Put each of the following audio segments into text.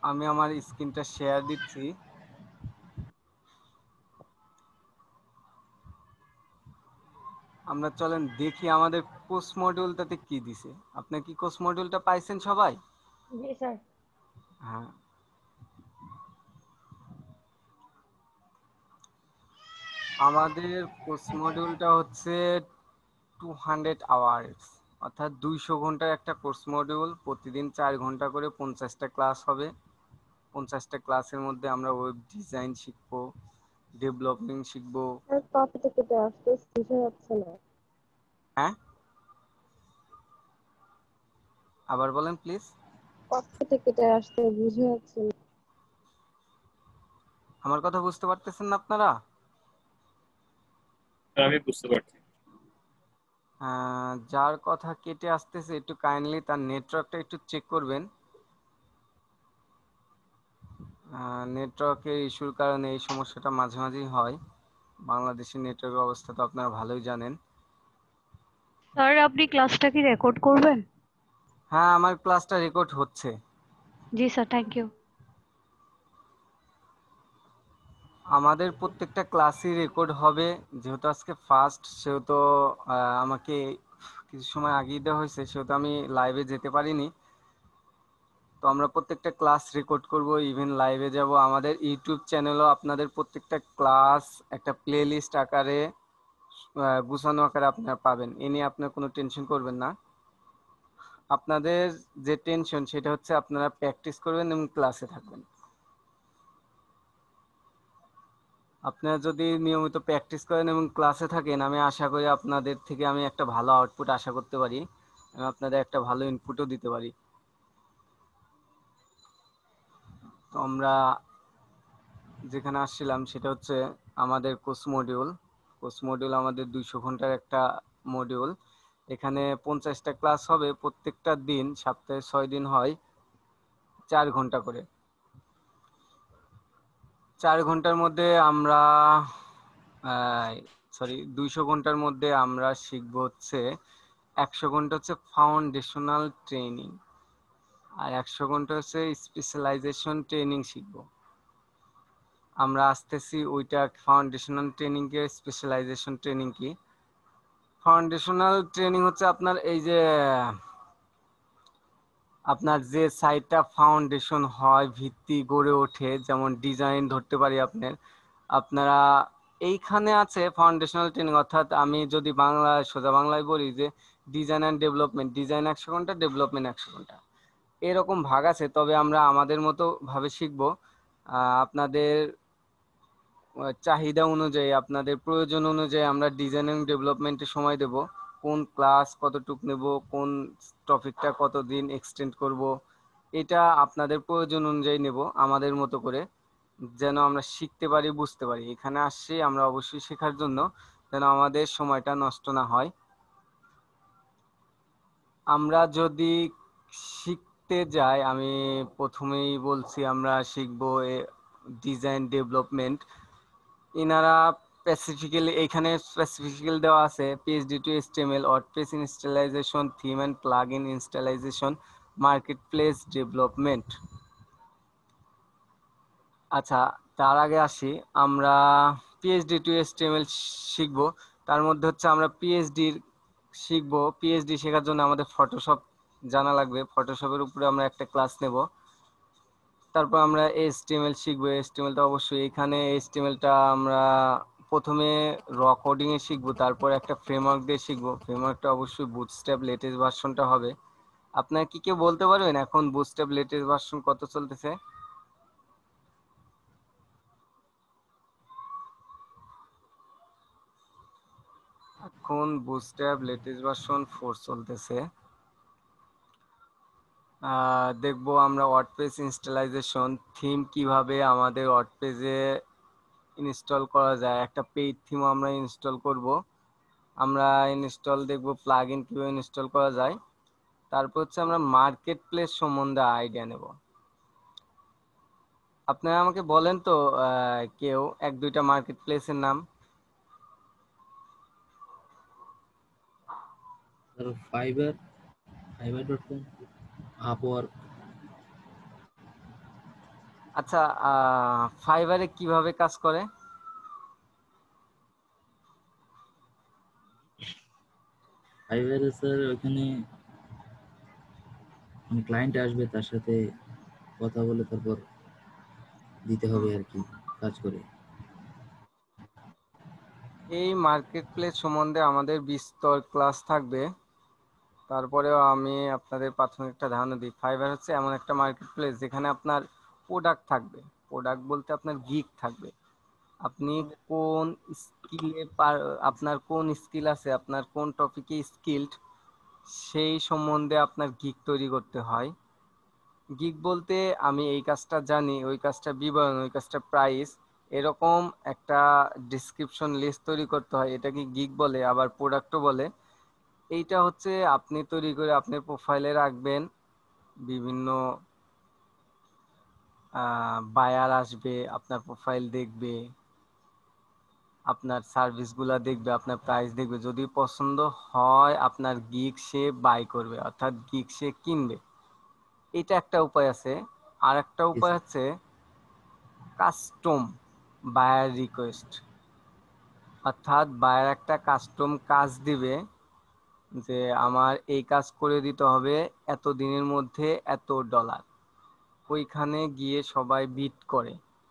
আমি আমার স্ক্রিনটা শেয়ার দিচ্ছি। আমরা চলেন দেখি আমাদের কোর্স মডিউলটাতে কি দিছে। আপনি কি কোর্স মডিউলটা পাইছেন সবাই? জি স্যার। হ্যাঁ, আমাদের কোর্স মডিউলটা হচ্ছে 200 আওয়ার্স, অর্থাৎ 200 ঘন্টার একটা কোর্স মডিউল। প্রতিদিন 4 ঘন্টা করে 50টা ক্লাস হবে। 50টা ক্লাসের মধ্যে আমরা ওয়েব ডিজাইন শিখবো, ডেভেলপিং শিখবো। স্যার কপি থেকে তো আসতে বুঝা যাচ্ছে না। হ্যাঁ, আবার বলেন প্লিজ। কপি থেকে তো আসতে বুঝা যাচ্ছে না। আমার কথা বুঝতে পারতেছেন না আপনারা? আমি বুঝতে পারছি। যার কথা কেটে আসতেছে একটু কাইন্ডলি তার নেটওয়ার্কটা একটু চেক করবেন। নেটওয়ার্কের ইস্যুর কারণে এই সমস্যাটা মাঝে মাঝেই হয়। বাংলাদেশের নেটওয়ার্কের অবস্থা তো আপনারা ভালোই জানেন। স্যার আপনি ক্লাসটা কি রেকর্ড করবেন? হ্যাঁ, আমার ক্লাসটা রেকর্ড হচ্ছে। জি স্যার, থ্যাংক ইউ। আমাদের প্রত্যেকটা ক্লাসই রেকর্ড হবে। যেহেতু আজকে ফার্স্ট, সেহেতু আমাকে কিছু সময় আগেই দেওয়া হয়েছে, সেহেতু আমি লাইভে যেতে পারিনি। তো আমরা প্রত্যেকটা ক্লাস রেকর্ড করব, ইভেন লাইভে যাব। আমাদের ইউটিউব চ্যানেলও আপনাদের প্রত্যেকটা ক্লাস একটা প্লে লিস্ট আকারে গুছানো আকারে আপনারা পাবেন। এ নিয়ে আপনার কোনো টেনশন করবেন না। আপনাদের যে টেনশন সেটা হচ্ছে আপনারা প্র্যাকটিস করবেন এবং ক্লাসে থাকবেন। আপনারা যদি নিয়মিত প্র্যাকটিস করেন এবং ক্লাসে থাকেন, আমি আশা করি আপনাদের থেকে আমি একটা ভালো আউটপুট আশা করতে পারি। আমি আপনাদের একটা ভালো ইনপুটও দিতে পারি। তো আমরা যেখানে আসছিলাম সেটা হচ্ছে আমাদের কোর্স মডিউল। কোর্স মডিউল আমাদের 200 ঘন্টার একটা মডিউল। এখানে 50টা ক্লাস হবে প্রত্যেকটা দিন, সপ্তাহে 6 দিন হয়, 4 ঘন্টা করে। 4 ঘন্টার মধ্যে আমরা 200 ঘন্টার মধ্যে আমরা শিখবো হচ্ছে 100 ঘন্টা হচ্ছে ফাউন্ডেশনাল ট্রেনিং, আর 100 ঘন্টা হচ্ছে স্পেশালাইজেশন ট্রেনিং শিখবো। আমরা আসতেছি ওইটা ফাউন্ডেশনাল ট্রেনিং কে, স্পেশালাইজেশন ট্রেনিং কি। ফাউন্ডেশনাল ট্রেনিং হচ্ছে আপনার এই যে আপনার যে সাইটটা ফাউন্ডেশন হয়, ভিত্তি গড়ে ওঠে, যেমন ডিজাইন ধরতে পারি আপনার আপনারা এইখানে আছে ফাউন্ডেশনাল ট্রেনিং। অর্থাৎ আমি যদি সোজা বাংলায় বলি যে ডিজাইন অ্যান্ড ডেভেলপমেন্ট, ডিজাইন 100 ঘন্টা, ডেভেলপমেন্ট 100 ঘন্টা, এরকম ভাগ আছে। তবে আমরা আমাদের মতো ভাবে শিখবো। আপনাদের চাহিদা অনুযায়ী, আপনাদের প্রয়োজন অনুযায়ী আমরা ডিজাইন এবং ডেভেলপমেন্টে সময় দেব। কোন ক্লাস কতটুক নেব, কোন টপিকটা কতদিন এক্সটেন্ড করব, এটা আপনাদের প্রয়োজন অনুযায়ী নেব আমাদের মতো করে, যেন আমরা শিখতে পারি, বুঝতে পারি। এখানে আসছি আমরা অবশ্যই শেখার জন্য, যেন আমাদের সময়টা নষ্ট না হয়। আমরা যদি শিখতে যাই, আমি প্রথমেই বলছি আমরা শিখবো ডিজাইন ডেভেলপমেন্ট। ইনারা স্পেসিফিক্যালি এখানে স্পেসিফিক্যালি দেওয়া আছে PHD to HTML, WordPress installization, theme and plug in installization, marketplace development. আচ্ছা, তার আগে আসি আমরা পিএইচডি টু এইচটিএমএল শিখবো। তার মধ্যে হচ্ছে আমরা শিখবো। পিএইচডি শেখার জন্য আমাদের ফটোশপ জানা লাগবে। ফটোশপের উপরে আমরা একটা ক্লাস নেব। তারপর আমরা এইচটিএমএল শিখবো। এইচটিএমএলটা অবশ্যই এখানে, এইচটিএমএলটা আমরা প্রথমে র কোডিং এ শিখবো, তারপর একটা ফ্রেমওয়ার্ক দিয়ে শিখবো। ফ্রেমওয়ার্কটা অবশ্যই বুটস্ট্র্যাপ লেটেস্ট ভার্সনটা হবে। আপনারা কি কেউ বলতে পারবেন এখন বুটস্ট্র্যাপ লেটেস্ট ভার্সন কত চলতেছে? এখন বুটস্ট্র্যাপ লেটেস্ট ভার্সন 4 চলতেছে। দেখবো আমরা ওয়ার্ডপ্রেস ইনস্টলাইজেশন, থিম কিভাবে আমাদের ওয়ার্ডপ্রেসে ইনস্টল করা যায়। একটা পেইড থিমও আমরা ইনস্টল করব। আমরা দেখবো প্লাগইন কিভাবে ইনস্টল করা যায়। তারপর হচ্ছে আমরা মার্কেট প্লেস সম্বন্ধে আইডিয়া নেব। আপনারা আমাকে বলেন তো কেউ 1-2টা মার্কেট প্লেসের নাম। ফাইবার, ফাইবার.com, আপওয়ার্ক, আচ্ছা, ফাইবারে কিভাবে কাজ করে? ফাইবারে স্যার ওখানে ক্লায়েন্ট আসবে, তার সাথে কথা বলে তারপর দিতে হবে আর কি, কাজ করে। এই মার্কেট প্লেস সম্বন্ধে আমাদের বিস্তর ক্লাস থাকবে, তারপরেও আমি আপনাদের প্রাথমিক একটা ধারণা দিই। ফাইবার হচ্ছে এমন একটা মার্কেট প্লেস যেখানে আপনার প্রোডাক্ট থাকবে। প্রোডাক্ট বলতে আপনার গিগ থাকবে। আপনি কোন স্কিলে আপনার কোন স্কিল আছে, আপনার কোন টপিকে স্কিলড, সেই সম্বন্ধে আপনার গিগ তৈরি করতে হয়। গিগ বলতে আমি এই কাজটা জানি, ওই কাজটা বিবরণ, ওই কাজটা প্রাইস, এরকম একটা ডিসক্রিপশন লিস্ট তৈরি করতে হয়। এটাকে গিগ বলে, আবার প্রোডাক্টও বলে। এইটা হচ্ছে আপনি তৈরি করে আপনি প্রোফাইলে রাখবেন। বিভিন্ন বায়ার আসবে, আপনার প্রোফাইল দেখবে, আপনার সার্ভিসগুলা দেখবে, আপনার প্রাইস দেখবে। যদি পছন্দ হয় আপনার গিগ সে বাই করবে, অর্থাৎ গিগ সে কিনবে। এটা একটা উপায় আছে। আর একটা Yes, উপায় হচ্ছে কাস্টম বায়ার রিকোয়েস্ট, অর্থাৎ বায়ার একটা কাস্টম কাজ দিবে যে আমার এই কাজ করে দিতে হবে এত দিনের মধ্যে এত ডলার। ওইখানে গিয়ে সবাই বিট করে।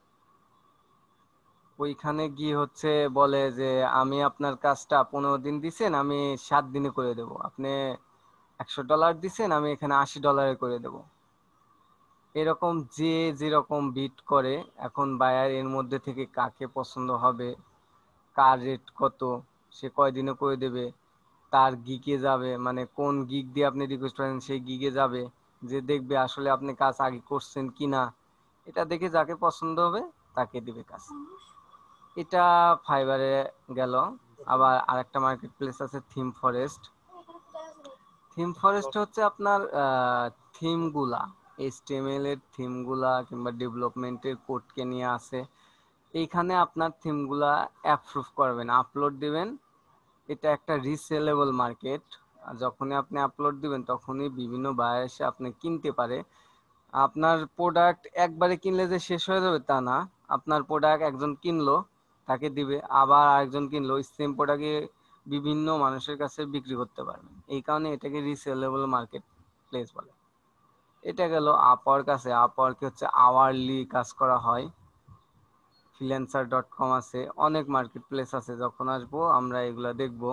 ওইখানে গিয়ে হচ্ছে বলে যে আমি আপনার কাজটা 15 দিন দিছেন, আমি 7 দিনে করে দেব। আপনি $100 দিছেন, আমি এখানে $80 করে দেব। এরকম যে যেরকম বিট করে। এখন বায়ার এর মধ্যে থেকে কাকে পছন্দ হবে, কার রেট কত, সে কয়দিনে করে দেবে, তার গিগে যাবে, মানে কোন গিগ দিয়ে আপনি রিকোয়েস্ট করেন সেই গিগে যাবে, যে দেখবে আসলে আপনি কাজ আগে করছেন কিনা। এটা দেখে যাকে পছন্দ হবে তাকে দিবে কাজ। এটা ফাইবারে গেল। আবার আরেকটা মার্কেট প্লেস আছে থিম ফরেস্ট। থিম ফরেস্ট হচ্ছে আপনার থিমগুলা, এইচটিএমএল এর থিমগুলা কিংবা ডেভেলপমেন্টের কোডকে নিয়ে আসে। এইখানে আপনার থিমগুলা অ্যাপ্রুভ করবেন, আপলোড দিবেন। এটা একটা রিসেলেবল মার্কেট। যখনই আপনি আপলোড দিবেন তখনই বিভিন্ন বায়ার এসে আপনি কিনতে পারে। আপনার প্রোডাক্ট একবারে কিনলে যে শেষ হয়ে যাবে তা না। আপনার প্রোডাক্ট একজন কিনলো, তাকে দিবে, আবার আরেকজন কিনলো, সেম প্রোডাক্টে বিভিন্ন মানুষের কাছে বিক্রি করতে পারবেন। এই কারণে এটাকে রিসেলেবল মার্কেট প্লেস বলে। এটা গেল আপওয়ার্ক আছে। আপওয়ার্কে হচ্ছে আওয়ারলি কাজ করা হয়। ফ্রিল্যান্সার.কম আছে, অনেক মার্কেট প্লেস আছে। যখন আসবো আমরা এগুলা দেখবো।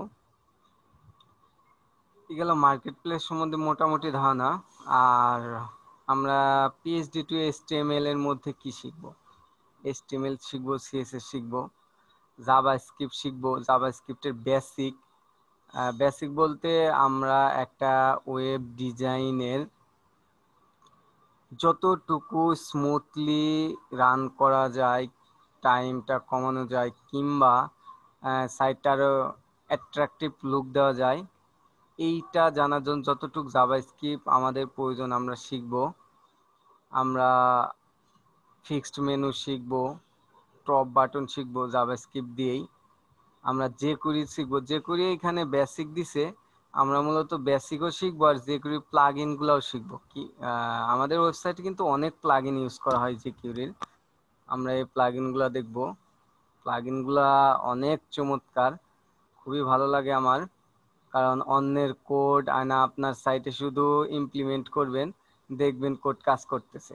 এগুলো মার্কেট প্লেস সম্বন্ধে মোটামুটি ধারণা। আর আমরা পিএইচডি টু এইচটিএমএল এর মধ্যে কি শিখবো? এইচটিএমএল শিখবো, সিএসএস শিখবো, জাভাস্ক্রিপ্ট শিখবো। জাভাস্ক্রিপ্টের বেসিক, বেসিক বলতে আমরা একটা ওয়েব ডিজাইনের যতটুকু স্মুথলি রান করা যায়, টাইমটা কমানো যায়, কিংবা সাইটটা আরো অ্যাট্রাকটিভ লুক দেওয়া যায়, এইটা জানার জন্য যতটুকু জাভাস্ক্রিপ্ট আমাদের প্রয়োজন আমরা শিখব। আমরা ফিক্সড মেনু শিখব, টপ বাটন শিখব জাভাস্ক্রিপ্ট দিয়েই। আমরা jQuery শিখব। jQuery এখানে বেসিক দিছে, আমরা মূলত বেসিকও শিখবো আর jQuery প্লাগইন গুলাও শিখবো। কি আমাদের ওয়েবসাইটে কিন্তু অনেক প্লাগইন ইউজ করা হয় jQuery। আমরা এই প্লাগইন গুলা দেখব। প্লাগইন গুলা অনেক চমৎকার, খুবই ভালো লাগে আমার। কারণ অন্যের কোড আয়না আপনার সাইটে শুধু ইমপ্লিমেন্ট করবেন, দেখবেন কোড কাজ করতেছে।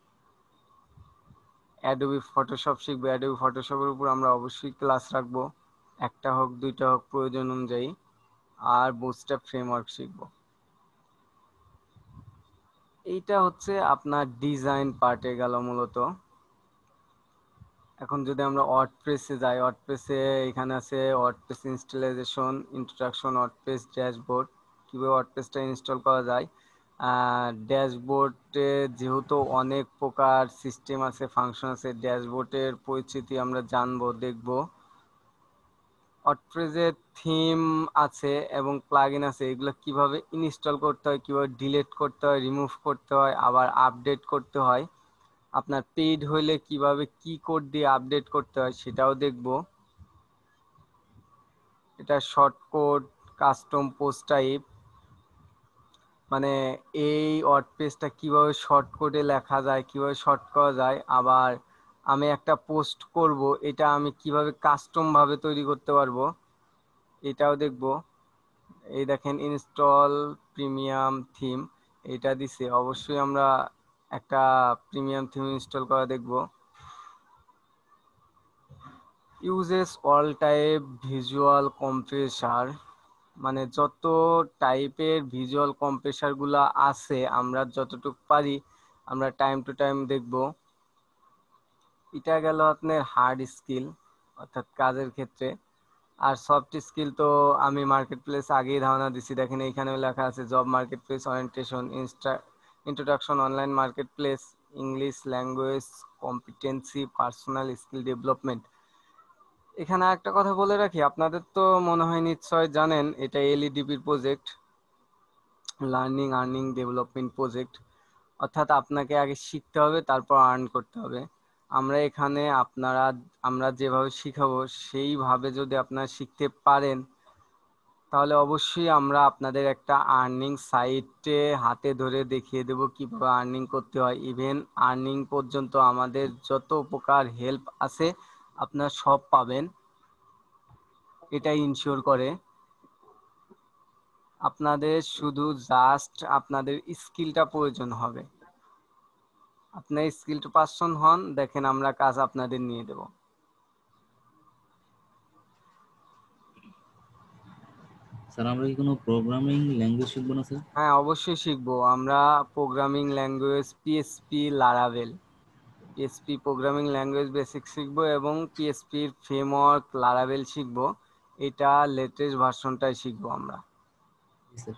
অ্যাডোবি ফটোশপ শিখবো। অ্যাডোবি ফটোশপের উপর আমরা অবশ্যই ক্লাস রাখবো, একটা হোক দুইটা হোক প্রয়োজন অনুযায়ী। আর বুটস্ট্র্যাপ ফ্রেমওয়ার্ক শিখবো। এইটা হচ্ছে আপনার ডিজাইন পার্টে গেল মূলত। এখন যদি আমরা ওয়ার্ডপ্রেসে যাই, ওয়ার্ডপ্রেসে এখানে আছে WordPress installation, introduction, WordPress dashboard, কিভাবে ওয়ার্ডপ্রেসটা ইনস্টল করা যায়। ড্যাশবোর্ডে যেহেতু অনেক প্রকার সিস্টেম আছে, ফাংশন আছে, ড্যাশবোর্ডের পরিচিতি আমরা জানবো, দেখব। ওয়ার্ডপ্রেসের থিম আছে এবং প্লাগইন আছে, এগুলো কিভাবে ইনস্টল করতে হয়, কিভাবে ডিলিট করতে হয়, রিমুভ করতে হয়, আবার আপডেট করতে হয়। আপনার পেইড হইলে কিভাবে কি কোড দিয়ে আপডেট করতে হয় সেটাও দেখব। এটা short code, custom post type, মানে এই ওয়ার্ডপ্রেসটা কিভাবে শর্টকাটে লেখা যায়, কিভাবে শর্ট করা যায়, আবার আমি একটা পোস্ট করব এটা আমি কিভাবে কাস্টম ভাবে তৈরি করতে পারবো এটাও দেখব। এই দেখেন ইনস্টল প্রিমিয়াম থিম, এটা দিছে, অবশ্যই আমরা একটা প্রিমিয়াম থিম ইনস্টল করা দেখব। Uses all type visual compressor, মানে যত টাইপের ভিজুয়াল কম্প্রেসার গুলা আছে আমরা যতটুকু পারি আমরা টাইম টু টাইম দেখব। এটা গেল আপনার হার্ড স্কিল অর্থাৎ কাজের ক্ষেত্রে। আর সফট স্কিল তো আমি মার্কেট প্লেস আগেই ধারণা দিছি, দেখেন এইখানেও লেখা আছে job marketplace orientation, introduction online marketplace, English language competency, personal skill development. এখানে একটা কথা বলে রাখি, আপনাদের তো মনে হয় নিশ্চয় জানেন এটা এলইডিপির project, learning earning development project, অর্থাৎ আপনাকে আগে শিখতে হবে তারপর আর্ন করতে হবে। আমরা এখানে আমরা যেভাবে শিখাবো সেইভাবে যদি আপনারা শিখতে পারেন তাহলে অবশ্যই আমরা আপনাদের একটা আর্নিং সাইটে হাতে ধরে দেখিয়ে দেব কিভাবে আর্নিং করতে হয়। ইভেন আর্নিং পর্যন্ত আমাদের যত প্রকার হেল্প আছে আপনারা সব পাবেন, এটা ইনশিওর করে। আপনাদের শুধু জাস্ট আপনাদের স্কিলটা প্রয়োজন হবে। আপনার স্কিলড পারসন হন, দেখেন আমরা কাজ আপনাদের নিয়ে দেব। স্যার আমরা কি কোনো প্রোগ্রামিং ল্যাঙ্গুয়েজ শিখবো না স্যার? হ্যাঁ অবশ্যই শিখবো আমরা programming language PSP Laravel, PSP programming language basic শিখবো এবং পিএসপির ফ্রেমওয়ার্ক লারাভেল শিখবো। এটা লেটেস্ট ভার্সনটাই শিখবো আমরা। জি স্যার।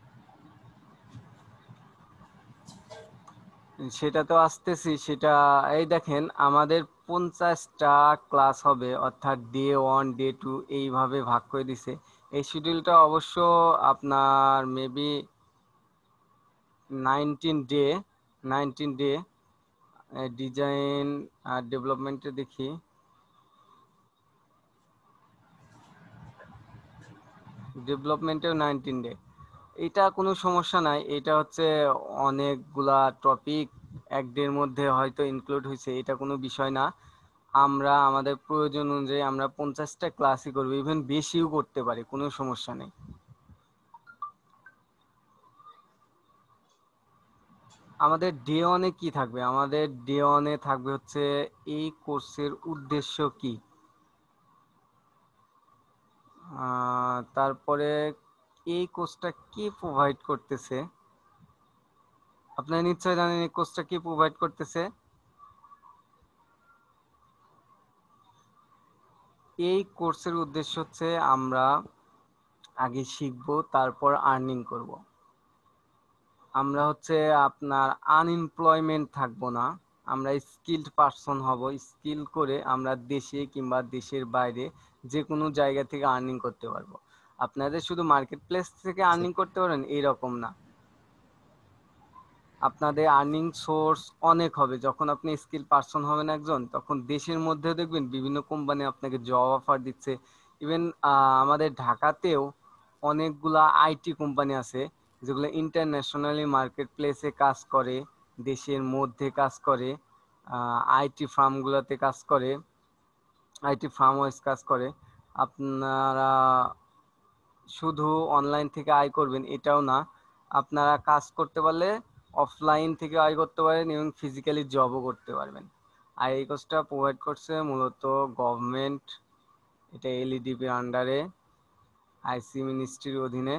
সেটা তো আসতেছি, সেটা এই দেখেন আমাদের 50টা ক্লাস হবে, অর্থাৎ ডে 1 ডে 2 এইভাবে ভাগ করে দিছে। এই শিডিউলটা অবশ্য আপনার মেবি 19 ডে, 19 ডে। ডিজাইন আর ডেভেলপমেন্টে দেখি, ডেভেলপমেন্টেও 19 ডে। এটা কোনো সমস্যা নাই, এটা হচ্ছে অনেকগুলা টপিক এক ডের মধ্যে হয়তো ইনক্লুড হয়েছে, এটা কোনো বিষয় না। আমরা আমাদের প্রয়োজন অনুযায়ী আমরা 50টা ক্লাসই করবো, ইভেন বেশিও করতে পারি, কোনো সমস্যা নেই। আমাদের ডে ওয়ানে কি থাকবে, আমাদের ডে ওয়ানে থাকবে হচ্ছে এই কোর্সের উদ্দেশ্য কি, তারপরে এই কোর্সটা কি প্রোভাইড করতেছে। আপনারা নিশ্চয়ই জানেন এই কোর্সটা কি প্রোভাইড করতেছে। এই কোর্সের উদ্দেশ্য হচ্ছে আমরা আগে শিখবো তারপর আর্নিং করব। আমরা হচ্ছে আপনার আনএমপ্লয়মেন্ট থাকবো না, আমরা স্কিলড পারসন হব। স্কিল করে আমরা দেশে কিংবা দেশের বাইরে যে কোনো জায়গা থেকে আর্নিং করতে পারবো। আপনাদের শুধু মার্কেট প্লেস থেকে আর্নিং করতে পারেন এরকম না, আপনাদের আর্নিং সোর্স অনেক হবে। যখন আপনি স্কিল পারসন হবেন একজন, তখন দেশের মধ্যে দেখবেন বিভিন্ন কোম্পানি আপনাকে জব অফার দিচ্ছে। ইভেন আমাদের ঢাকাতেও অনেকগুলা আইটি কোম্পানি আছে যেগুলো ইন্টারন্যাশনালি মার্কেট প্লেসে কাজ করে, দেশের মধ্যে কাজ করে, আইটি ফার্মগুলোতে কাজ করে, আইটি ফার্ম ওয়াইজ কাজ করে। আপনারা শুধু অনলাইন থেকে আয় করবেন এটাও না, আপনারা কাজ করতে পারলে অফলাইন থেকে আয় করতে পারেন এবং ফিজিক্যালি জবও করতে পারবেন। আর এই কোর্সটা প্রোভাইড করছে মূলত গভর্নমেন্ট, এটা এলইডিপির আন্ডারে, আইসি মিনিস্ট্রির অধীনে।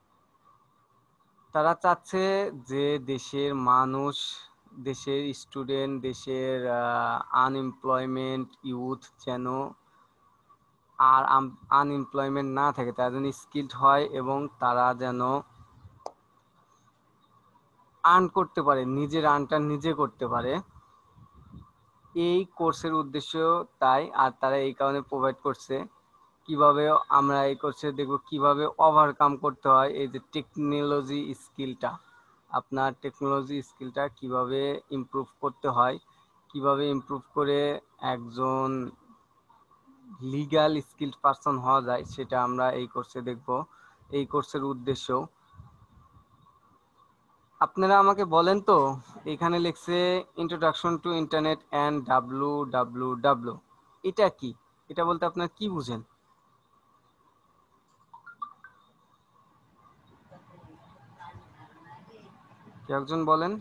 তারা চাচ্ছে যে দেশের মানুষ, দেশের স্টুডেন্ট, দেশের আনএমপ্লয়মেন্ট ইউথ যেন আর আনএমপ্লয়মেন্ট না থাকে, তারা যেন স্কিলড হয় এবং তারা যেন আর্ন করতে পারে, নিজের আর্নটা নিজে করতে পারে। এই কোর্সের উদ্দেশ্য তাই, আর তারা এই কারণে প্রোভাইড করছে। কিভাবে আমরা এই কোর্সে দেখব কিভাবে ওভারকাম করতে হয় এই যে টেকনোলজি স্কিলটা, আপনার টেকনোলজি স্কিলটা কিভাবে ইমপ্রুভ করতে হয়, কিভাবে ইমপ্রুভ করে একজন লিগ্যাল স্কিলড পারসন হওয়া যায়, সেটা আমরা এই কোর্সে দেখব। এই কোর্সের উদ্দেশ্য আপনারা আমাকে বলেন তো, এখানে লিখছে introduction to internet and W. এটা কি? এটা বলতে আপনারা কি বুঝেন? কেউ একজন বলেন।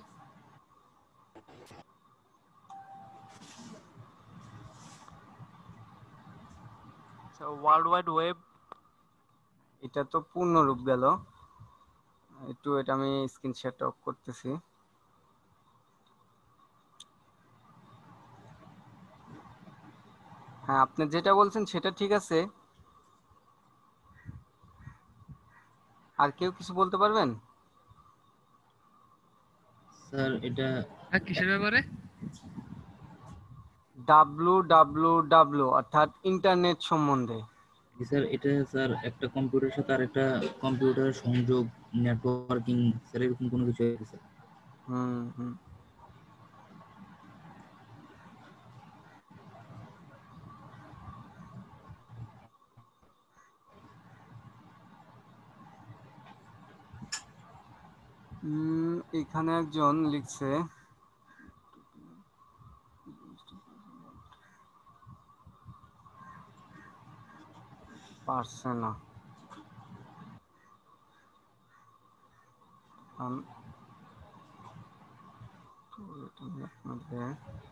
World wide web. এটা তো পূর্ণরূপ গেল। একটু এটা আমি স্ক্রিন শেয়ারটা অফ করতেছি। হ্যাঁ, আপনি যেটা বলছেন সেটা ঠিক আছে। আর কেউ কিছু বলতে পারবেন? স্যার এটা কিসের ব্যাপারে? ডাব্লু অর্থাৎ ইন্টারনেট সম্বন্ধে। জি স্যার, এটা স্যার একটা কম্পিউটারের সাথে আরেকটা কম্পিউটারের সংযোগ, নেটওয়ার্কিং, স্যার এরকম কোনো কিছু আছে স্যার। হুম হুম। এখানে একজন লিখছে পারছে না। আপনাদের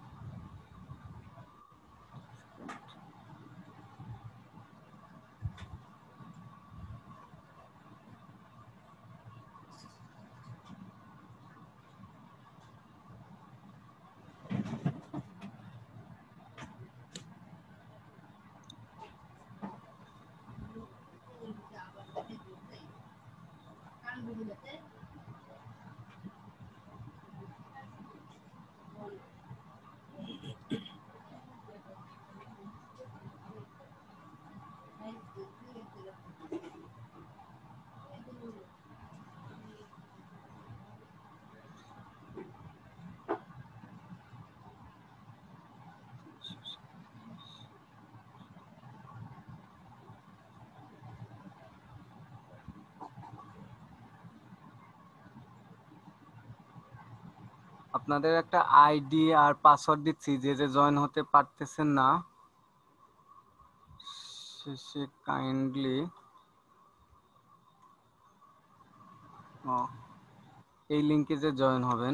আপনাদের একটা আইডি আর পাসওয়ার্ড দিচ্ছি, যে যে জয়েন হতে পারতেছেন না সে কাইন্ডলি এই লিংকে যে জয়েন হবেন।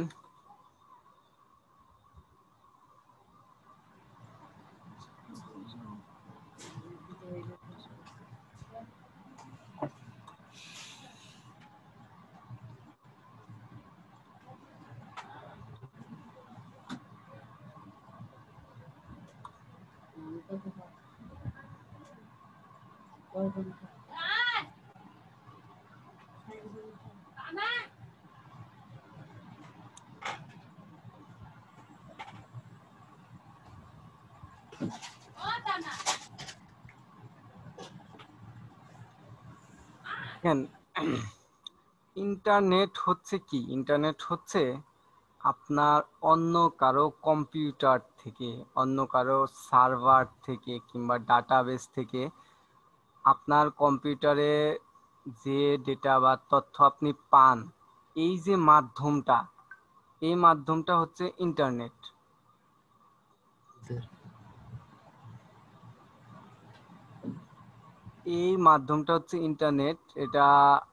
দেখেন, ইন্টারনেট হচ্ছে কি? ইন্টারনেট হচ্ছে আপনার অন্য কারো কম্পিউটার থেকে, অন্য কারো সার্ভার থেকে কিংবা ডাটাবেস থেকে আপনার কম্পিউটারে যে ডেটা বা তথ্য আপনি পান, এই যে মাধ্যমটা, এই মাধ্যমটা হচ্ছে ইন্টারনেট। স্যার এই মাধ্যমটা হচ্ছে ইন্টারনেট। এটা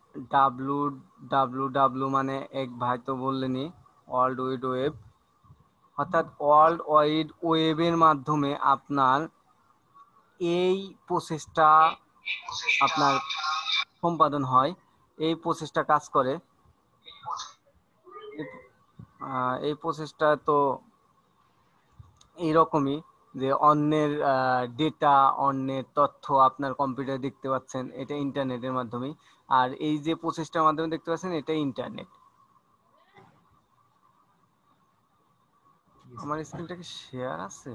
ডাব্লু মানে এক ভাই তো বললেনই, ওয়ার্ল্ড ওয়াইড ওয়েব, অর্থাৎ ওয়ার্ল্ড ওয়াইড ওয়েবের মাধ্যমে আপনার এই প্রসেসটা আপনার সম্পাদন হয়, এই প্রসেসটা কাজ করে। এই প্রসেসটা তো এইরকমই, যে অন্যের ডেটা, অন্যের তথ্য আপনার কম্পিউটারে দেখতে পাচ্ছেন, এটা ইন্টারনেটের মাধ্যমেই। আর এই যে প্রসেসটার মাধ্যমে দেখতে পাচ্ছেন, এটা ইন্টারনেট। আমার স্ক্রিনটা কি শেয়ার আছে?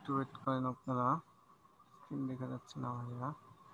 একটু ওয়েট করেন আপনারা, স্ক্রিন দেখা যাচ্ছে না ভাইয়া।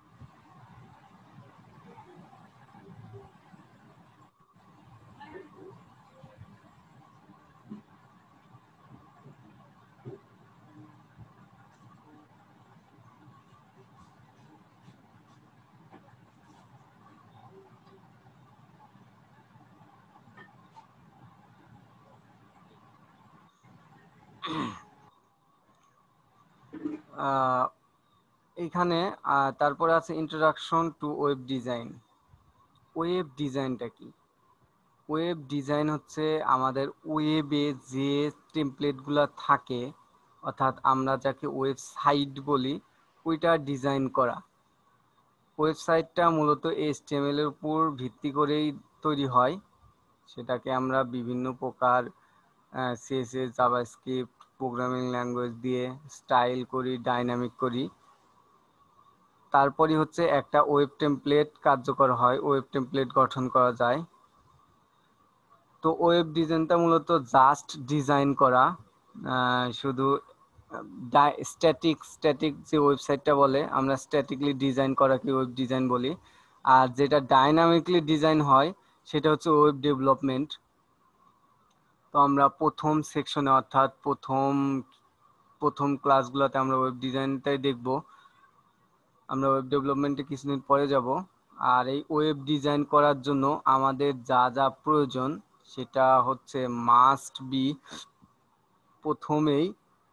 এখানে তারপরে আছে introduction to web design. Web ডিজাইনটা কি? ওয়েব ডিজাইন হচ্ছে আমাদের ওয়েবে যে টেমপ্লেটগুলো থাকে, অর্থাৎ আমরা যাকে ওয়েবসাইট বলি, ওইটা ডিজাইন করা। ওয়েবসাইটটা মূলত HTML এর উপর ভিত্তি করেই তৈরি হয়। সেটাকে আমরা বিভিন্ন প্রকার CSS, জাভাস্ক্রিপ্ট, প্রোগ্রামিং ল্যাঙ্গুয়েজ দিয়ে স্টাইল করি, ডাইনামিক করি। তারপরই হচ্ছে একটা ওয়েব টেমপ্লেট কার্যকর হয়, ওয়েব টেমপ্লেট গঠন করা যায়। তো ওয়েব ডিজাইনটা মূলত জাস্ট ডিজাইন করা, শুধু স্ট্যাটিক যে ওয়েবসাইটটা বলে, আমরা স্ট্যাটিকলি ডিজাইন করাকে ওয়েব ডিজাইন বলি। আর যেটা ডাইনামিকলি ডিজাইন হয় সেটা হচ্ছে ওয়েব ডেভেলপমেন্ট। তো আমরা প্রথম সেকশনে, অর্থাৎ প্রথম ক্লাসগুলোতে আমরা ওয়েব ডিজাইনটাই দেখব। আমরা ওয়েব ডেভেলপমেন্টে কিছুদিন পরে যাব। আর এই ওয়েব ডিজাইন করার জন্য আমাদের যা যা প্রয়োজন সেটা হচ্ছে মাস্ট বি, প্রথমেই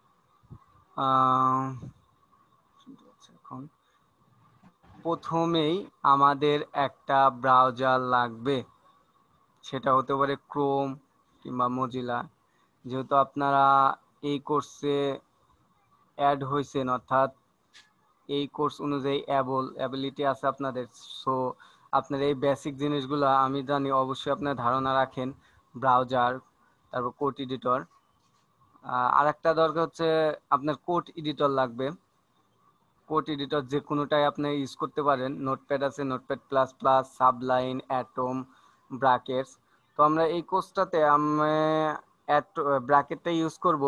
আমাদের একটা ব্রাউজার লাগবে। সেটা হতে পারে ক্রোম কিংবা মজিলা। যেহেতু আপনারা এই কোর্সে অ্যাড হয়েছেন, অর্থাৎ এই কোর্স অনুযায়ী অ্যাবিলিটি আছে আপনাদের, সো আপনার এই বেসিক জিনিসগুলো আমি জানি অবশ্যই আপনার ধারণা রাখেন। ব্রাউজার, তারপর কোড এডিটর, আর একটা দরকার হচ্ছে আপনার কোড এডিটর লাগবে। কোড এডিটর যে কোনোটাই আপনি ইউজ করতে পারেন। নোটপ্যাড আছে, Notepad plus plus, Sublime, Atom, Brackets. তো আমরা এই কোর্সটাতে ব্রাকেটটা ইউজ করব।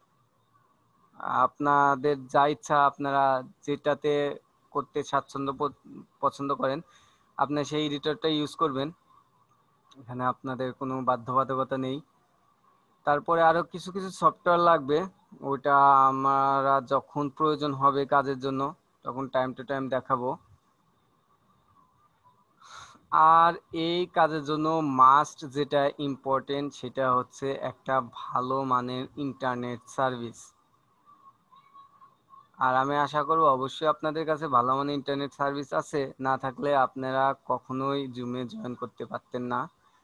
আপনাদের যা ইচ্ছা, আপনারা যেটাতে করতে স্বাচ্ছন্দ্য পছন্দ করেন, আপনি সেই এডিটরটা ইউজ করবেন। এখানে আপনাদের কোনো বাধ্যবাধকতা নেই। তারপরে আরো কিছু কিছু সফটওয়্যার লাগবে, ওইটা আমরা যখন প্রয়োজন হবে কাজের জন্য তখন টাইম টু টাইম দেখাবো। আর এই কাজের জন্য মাস্ট যেটা ইম্পর্টেন্ট সেটা হচ্ছে একটা ভালো মানের ইন্টারনেট সার্ভিস। আর আমি আশা করব অবশ্যই আপনাদের কাছে ভালো মানের ইন্টারনেট সার্ভিস আছে, না থাকলে আপনারা কখনোই জুমে জয়েন করতে পারতেন না।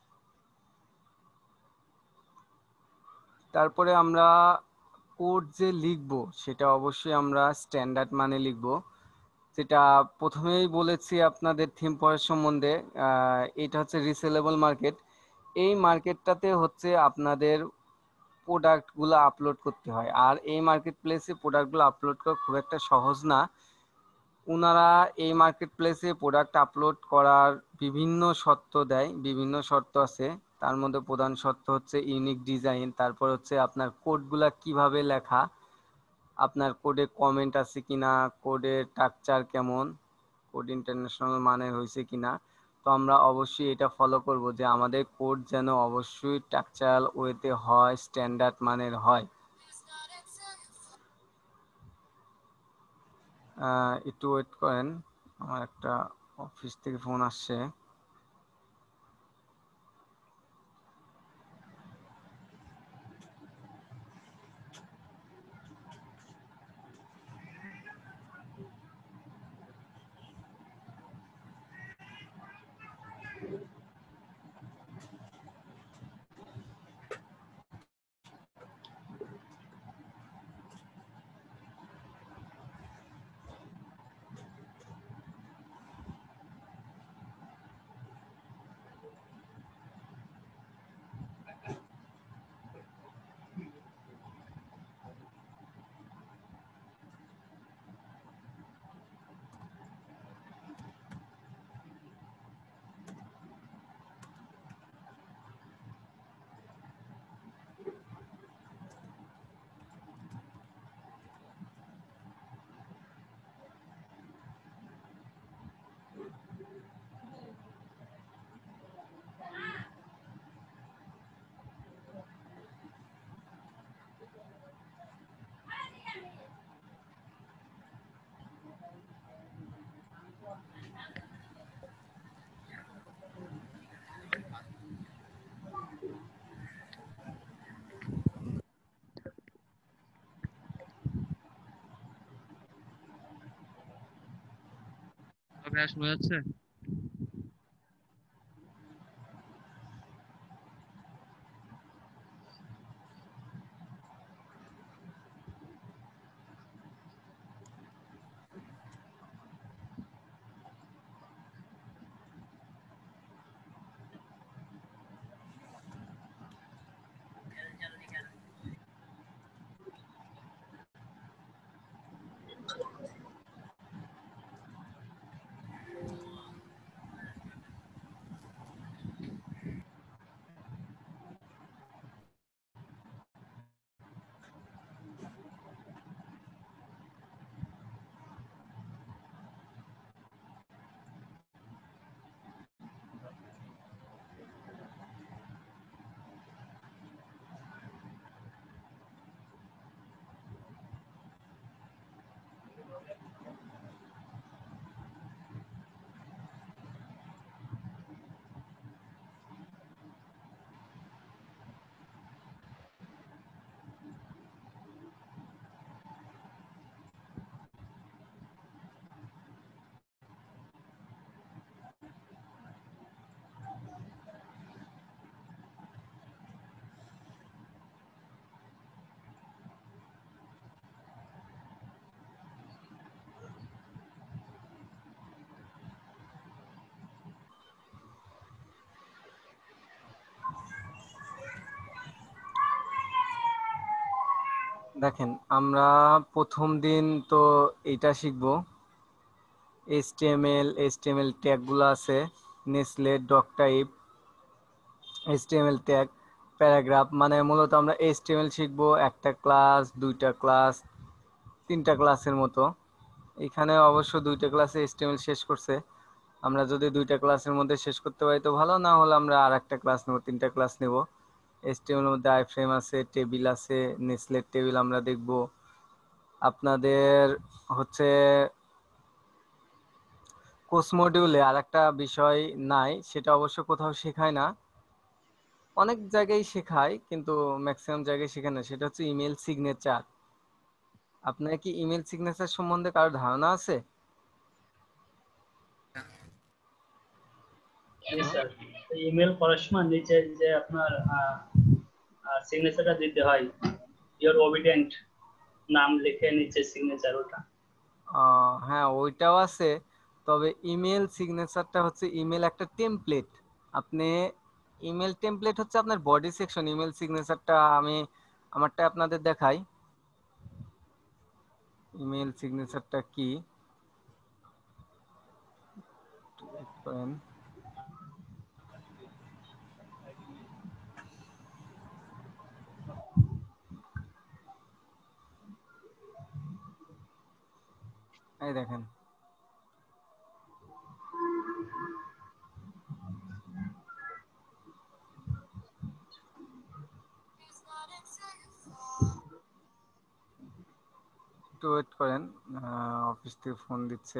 তারপরে আমরা কোড যে লিখব সেটা অবশ্যই আমরা স্ট্যান্ডার্ড মানে লিখব। যেটা প্রথমেই বলেছি আপনাদের থিম পড়ার সম্বন্ধে, এটা হচ্ছে রিসেলেবল মার্কেট। এই মার্কেটটাতে হচ্ছে আপনাদের প্রোডাক্টগুলো আপলোড করতে হয়, আর এই মার্কেট প্লেসে প্রোডাক্টগুলো আপলোড করা খুব একটা সহজ না। ওনারা এই মার্কেট প্লেসে প্রোডাক্ট আপলোড করার বিভিন্ন শর্ত দেয়, বিভিন্ন শর্ত আছে। তার মধ্যে প্রধান শর্ত হচ্ছে ইউনিক ডিজাইন, তারপর হচ্ছে আপনার কোডগুলা কিভাবে লেখা, আপনার কোডে কমেন্ট আছে কিনা, কোডের স্ট্রাকচার কেমন, কোড ইন্টারন্যাশনাল মানের হয়েছে কিনা। তো আমরা অবশ্যই এটা ফলো করব যে আমাদের কোড যেন অবশ্যই স্ট্রাকচারাল ওয়েতে হয়, স্ট্যান্ডার্ড মানের হয়। একটু ওয়েট করেন, আমার একটা অফিস থেকে ফোন আসছে। ভাইয়া শোনা যাচ্ছে? দেখেন, আমরা প্রথম দিন তো এইটা শিখবো, এইচটিএমএল ট্যাগগুলো আছে, নেসলে, doc type, HTML tag, paragraph. মানে মূলত আমরা এইচটিএমএল শিখবো একটা ক্লাস, দুইটা ক্লাস, তিনটা ক্লাসের মতো। এখানে অবশ্য দুইটা ক্লাসে এইচটিএমএল শেষ করছে। আমরা যদি দুইটা ক্লাসের মধ্যে শেষ করতে পারি তো ভালো, না হলে আমরা আর একটা ক্লাস নেব, তিনটা ক্লাস নেব। এইচটিএমএল এর মধ্যে আইফ্রেম আছে, টেবিল আছে, নেসলের টেবিল আমরা দেখব। আপনাদের হচ্ছে কোর্স মডিউলে আর একটা বিষয় নাই, সেটা অবশ্য কোথাও শেখায় না, অনেক জায়গায় শেখায় কিন্তু ম্যাক্সিমাম জায়গায় শেখায় না, সেটা হচ্ছে ইমেল সিগনেচার। আপনার কি ইমেল সিগনেচার সম্বন্ধে কারো ধারণা আছে? স্যার, ইমেল করার সময় নিচে যে আপনার সিগনেচারটা দিতে হয়, ইওর ওবিডেন্ট নাম লিখে নিচে সিগনেচার, ওটা। হ্যাঁ, ওইটাও আছে। তবে ইমেল সিগনেচারটা হচ্ছে ইমেল একটা টেমপ্লেট। আপনি ইমেল টেমপ্লেট হচ্ছে আপনার বডি সেকশন। ইমেল সিগনেচারটা আমি আমারটা আপনাদের দেখাই। ইমেল সিগনেচারটা কি করেন, এই দেখেন, একটু ওয়েট করেন, অফিস থেকে ফোন দিচ্ছে।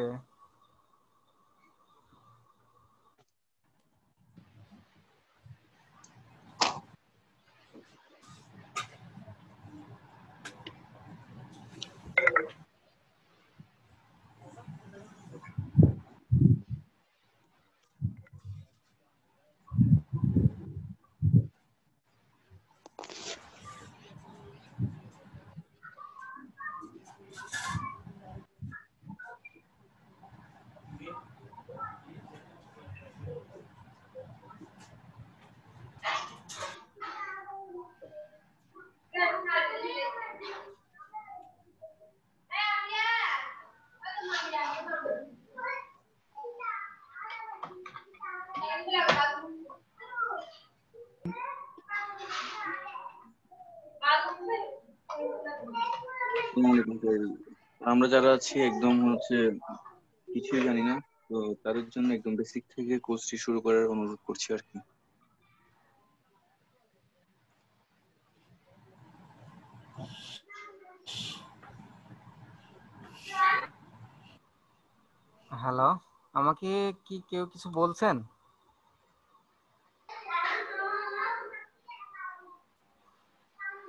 আসসালামু আলাইকুম সোহেল। আমরা যারা আছি একদম হচ্ছে কিছুই জানি না, তো তাদের জন্য একদম বেসিক থেকে কোর্সটি শুরু করার অনুরোধ করছি আর কি। হ্যালো, আমাকে কি কেউ কিছু বলছেন?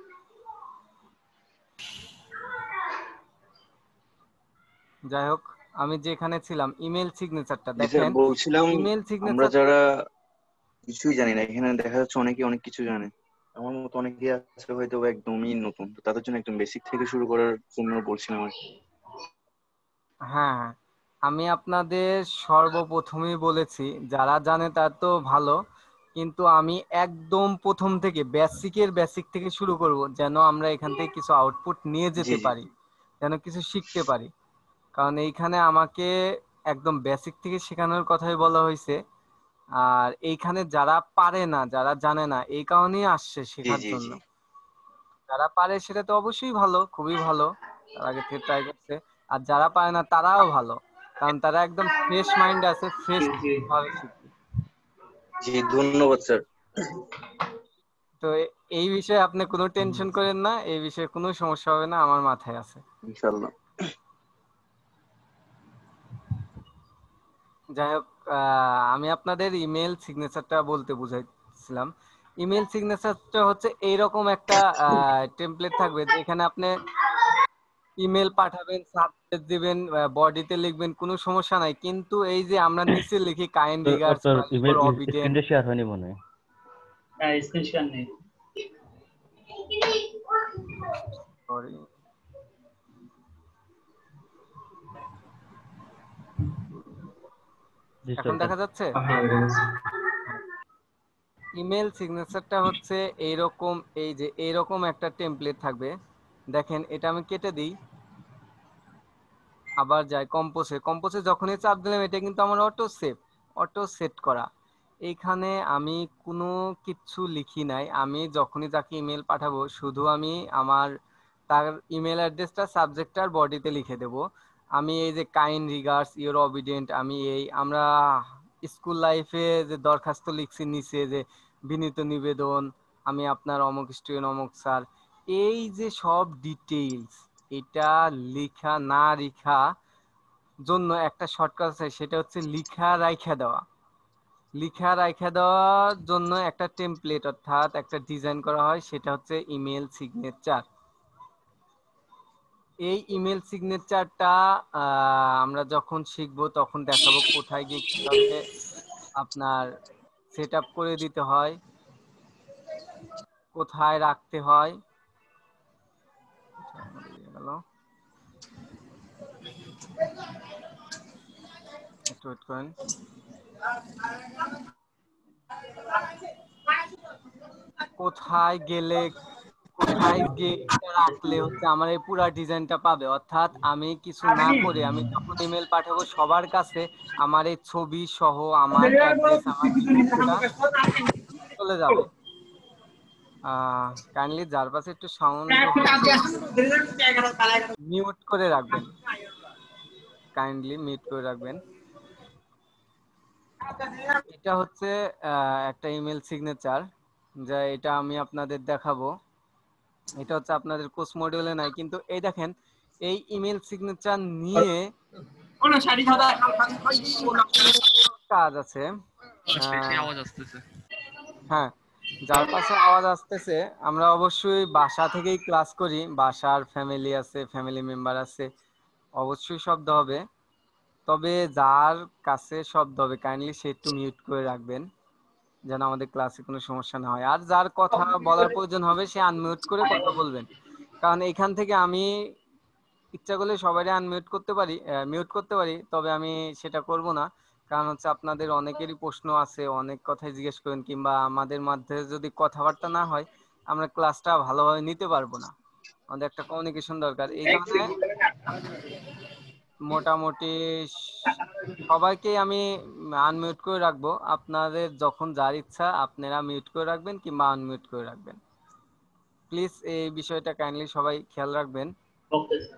যাই হোক, আমি যেখানে ছিলাম ইমেল সিগনেচারটা জি স্যার, দেখেন। বলছিলাম ইমেল আমরা সিগনেচার যারা কিছুই জানি না, এখানে দেখা যাচ্ছে অনেকে অনেক কিছু জানে। আমার মতো অনেকে আছে হয়তো বা একদমই নতুন, তো তাদের জন্য একদম বেসিক থেকে শুরু করার জন্য বলছিলাম আর কি। হ্যাঁ, হ্যাঁ, আমি আপনাদের সর্বপ্রথমেই বলেছি যারা জানে তার তো ভালো, কিন্তু আমি একদম প্রথম থেকে বেসিক থেকে শুরু করব, যেন আমরা এখান থেকে কিছু আউটপুট নিয়ে জি যেতে জি। পারি, যেন কিছু শিখতে পারি। কারণ এইখানে আমাকে একদম বেসিক থেকে শেখানোর কথাই বলা হয়েছে। আর এইখানে যারা পারে না, যারা জানে না, এই কারণেই আসছে জি শেখার জি জন্য। জি। যারা পারে সেটা তো অবশ্যই ভালো, খুবই ভালো, তার আগে থেকে ট্রাই করছে। আর যারা পারে না তারাও ভালো, কারণ তারা একদম ফ্রেশ মাইন্ড আছে, ফ্রেশ জি জি। ভাবে শিখবে। জি ধন্যবাদ স্যার। তো এই বিষয়ে আপনি কোনো টেনশন করেন না, এই বিষয়ে কোনো সমস্যা হবে না, আমার মাথায় আছে। ইনশাল্লাহ। যাই হোক, আমি আপনাদের ইমেল সিগনেচারটা বলতে বুঝাইছিলাম। ইমেল সিগনেচারটা হচ্ছে এইরকম একটা টেমপ্লেট থাকবে, যেখানে আপনি ইমেল পাঠাবেন, সাবজেক্ট দিবেন, বডিতে লিখবেন, কোনো সমস্যা নাই। কিন্তু এই যে আমরা নিচে লিখি কাইন্ড তো রিগার্ডস আপনার বা ইমেল ইওর অবিডেন্ট। স্ক্রিনটা শেয়ার হয়নি মনে হয়। হ্যাঁ, স্ক্রিন শেয়ার নেই। সরি, জি এখন স্যার। দেখা যাচ্ছে? ইমেল সিগনেচারটা হচ্ছে এইরকম, এই যে এইরকম একটা টেমপ্লেট থাকবে। দেখেন, এটা আমি কেটে দিই, আবার যাই কম্পোজে। কম্পোজে যখনই চাপ দিলাম, এটা কিন্তু আমার অটো সেট করা। এইখানে আমি কোনো কিছু লিখি নাই। আমি যখনই তাকে ইমেল পাঠাবো, শুধু আমি আমার তার ইমেল অ্যাড্রেসটা সাবজেক্ট আর বডিতে লিখে দেব। আমি এই যে কাইন্ড রিগার্ডস ইওর অবিডেন্ট, আমি আমরা স্কুল লাইফে যে দরখাস্ত লিখছি নিচে যে বিনীত নিবেদন, আমি আপনার অমুক স্টুডেন্ট অমুক স্যার, এই যে সব ডিটেইলস, এটা লিখা না লিখা জন্য একটা শর্টকাট আছে, সেটা হচ্ছে লিখা রাইখা দেওয়ার জন্য একটা টেমপ্লেট অর্থাৎ একটা ডিজাইন করা হয়, সেটা হচ্ছে ইমেল সিগনেচার। এই ইমেল সিগনেচারটা আমরা যখন শিখবো তখন দেখাবো কোথায় গিয়ে কিভাবে আপনার সেট আপ করে দিতে হয়, কোথায় রাখতে হয়। কোথায় আমাদের ইয়ে গেল, একটু ওয়েট করেন। কোথায় গেলে কোথায় গিয়ে এটা রাখলে হচ্ছে আমার এই পুরা ডিজাইনটা পাবে, অর্থাৎ আমি কিছু না করে আমি যখন ইমেল পাঠাবো সবার কাছে আমার এই ছবি সহ আমার অ্যাড্রেস, আমার ডিটেইলসটা চলে যাবে। কাইন্ডলি যার পাশে একটু সাউন্ড হচ্ছে একটু মিউট করে রাখবেন, কাইন্ডলি মিউট করে রাখবেন। এটা হচ্ছে একটা ইমেল সিগনেচার, যা এটা আমি আপনাদের দেখাবো। এটা হচ্ছে আপনাদের কোর্স মডিউলে নাই, কিন্তু এই দেখেন, এই ইমেল সিগনেচার নিয়ে কাজ আছে। সেই আহ, আওয়াজ আসতেছে। হ্যাঁ, যার পাশে আওয়াজ আসতেছে, আমরা অবশ্যই বাসা থেকেই ক্লাস করি, বাসার ফ্যামিলি আছে, ফ্যামিলি মেম্বার আছে, অবশ্যই শব্দ হবে। তবে যার কাছে শব্দ হবে কাইন্ডলি সে একটু মিউট করে রাখবেন, যেন আমাদের ক্লাসে কোনো সমস্যা না হয়। আর যার কথা বলার প্রয়োজন হবে সে আনমিউট করে কথা বলবেন, কারণ এখান থেকে আমি ইচ্ছা করলে সবাই মিউট করতে পারি, তবে আমি সেটা করব না। কারণ হচ্ছে আপনাদের অনেকেরই প্রশ্ন আছে, অনেক কথাই জিজ্ঞেস করেন, কিংবা আমাদের মধ্যে যদি কথাবার্তা না হয় আমরা ক্লাসটা ভালোভাবে নিতে পারবো না। আমাদের একটা কমিউনিকেশন দরকার, এই কারণে মোটামুটি সবাইকে আমি আনমিউট করে রাখবো। আপনাদের যখন যার ইচ্ছা আপনারা মিউট করে রাখবেন কিংবা আনমিউট করে রাখবেন। প্লিজ এই বিষয়টা কাইন্ডলি সবাই খেয়াল রাখবেন। Okay sir.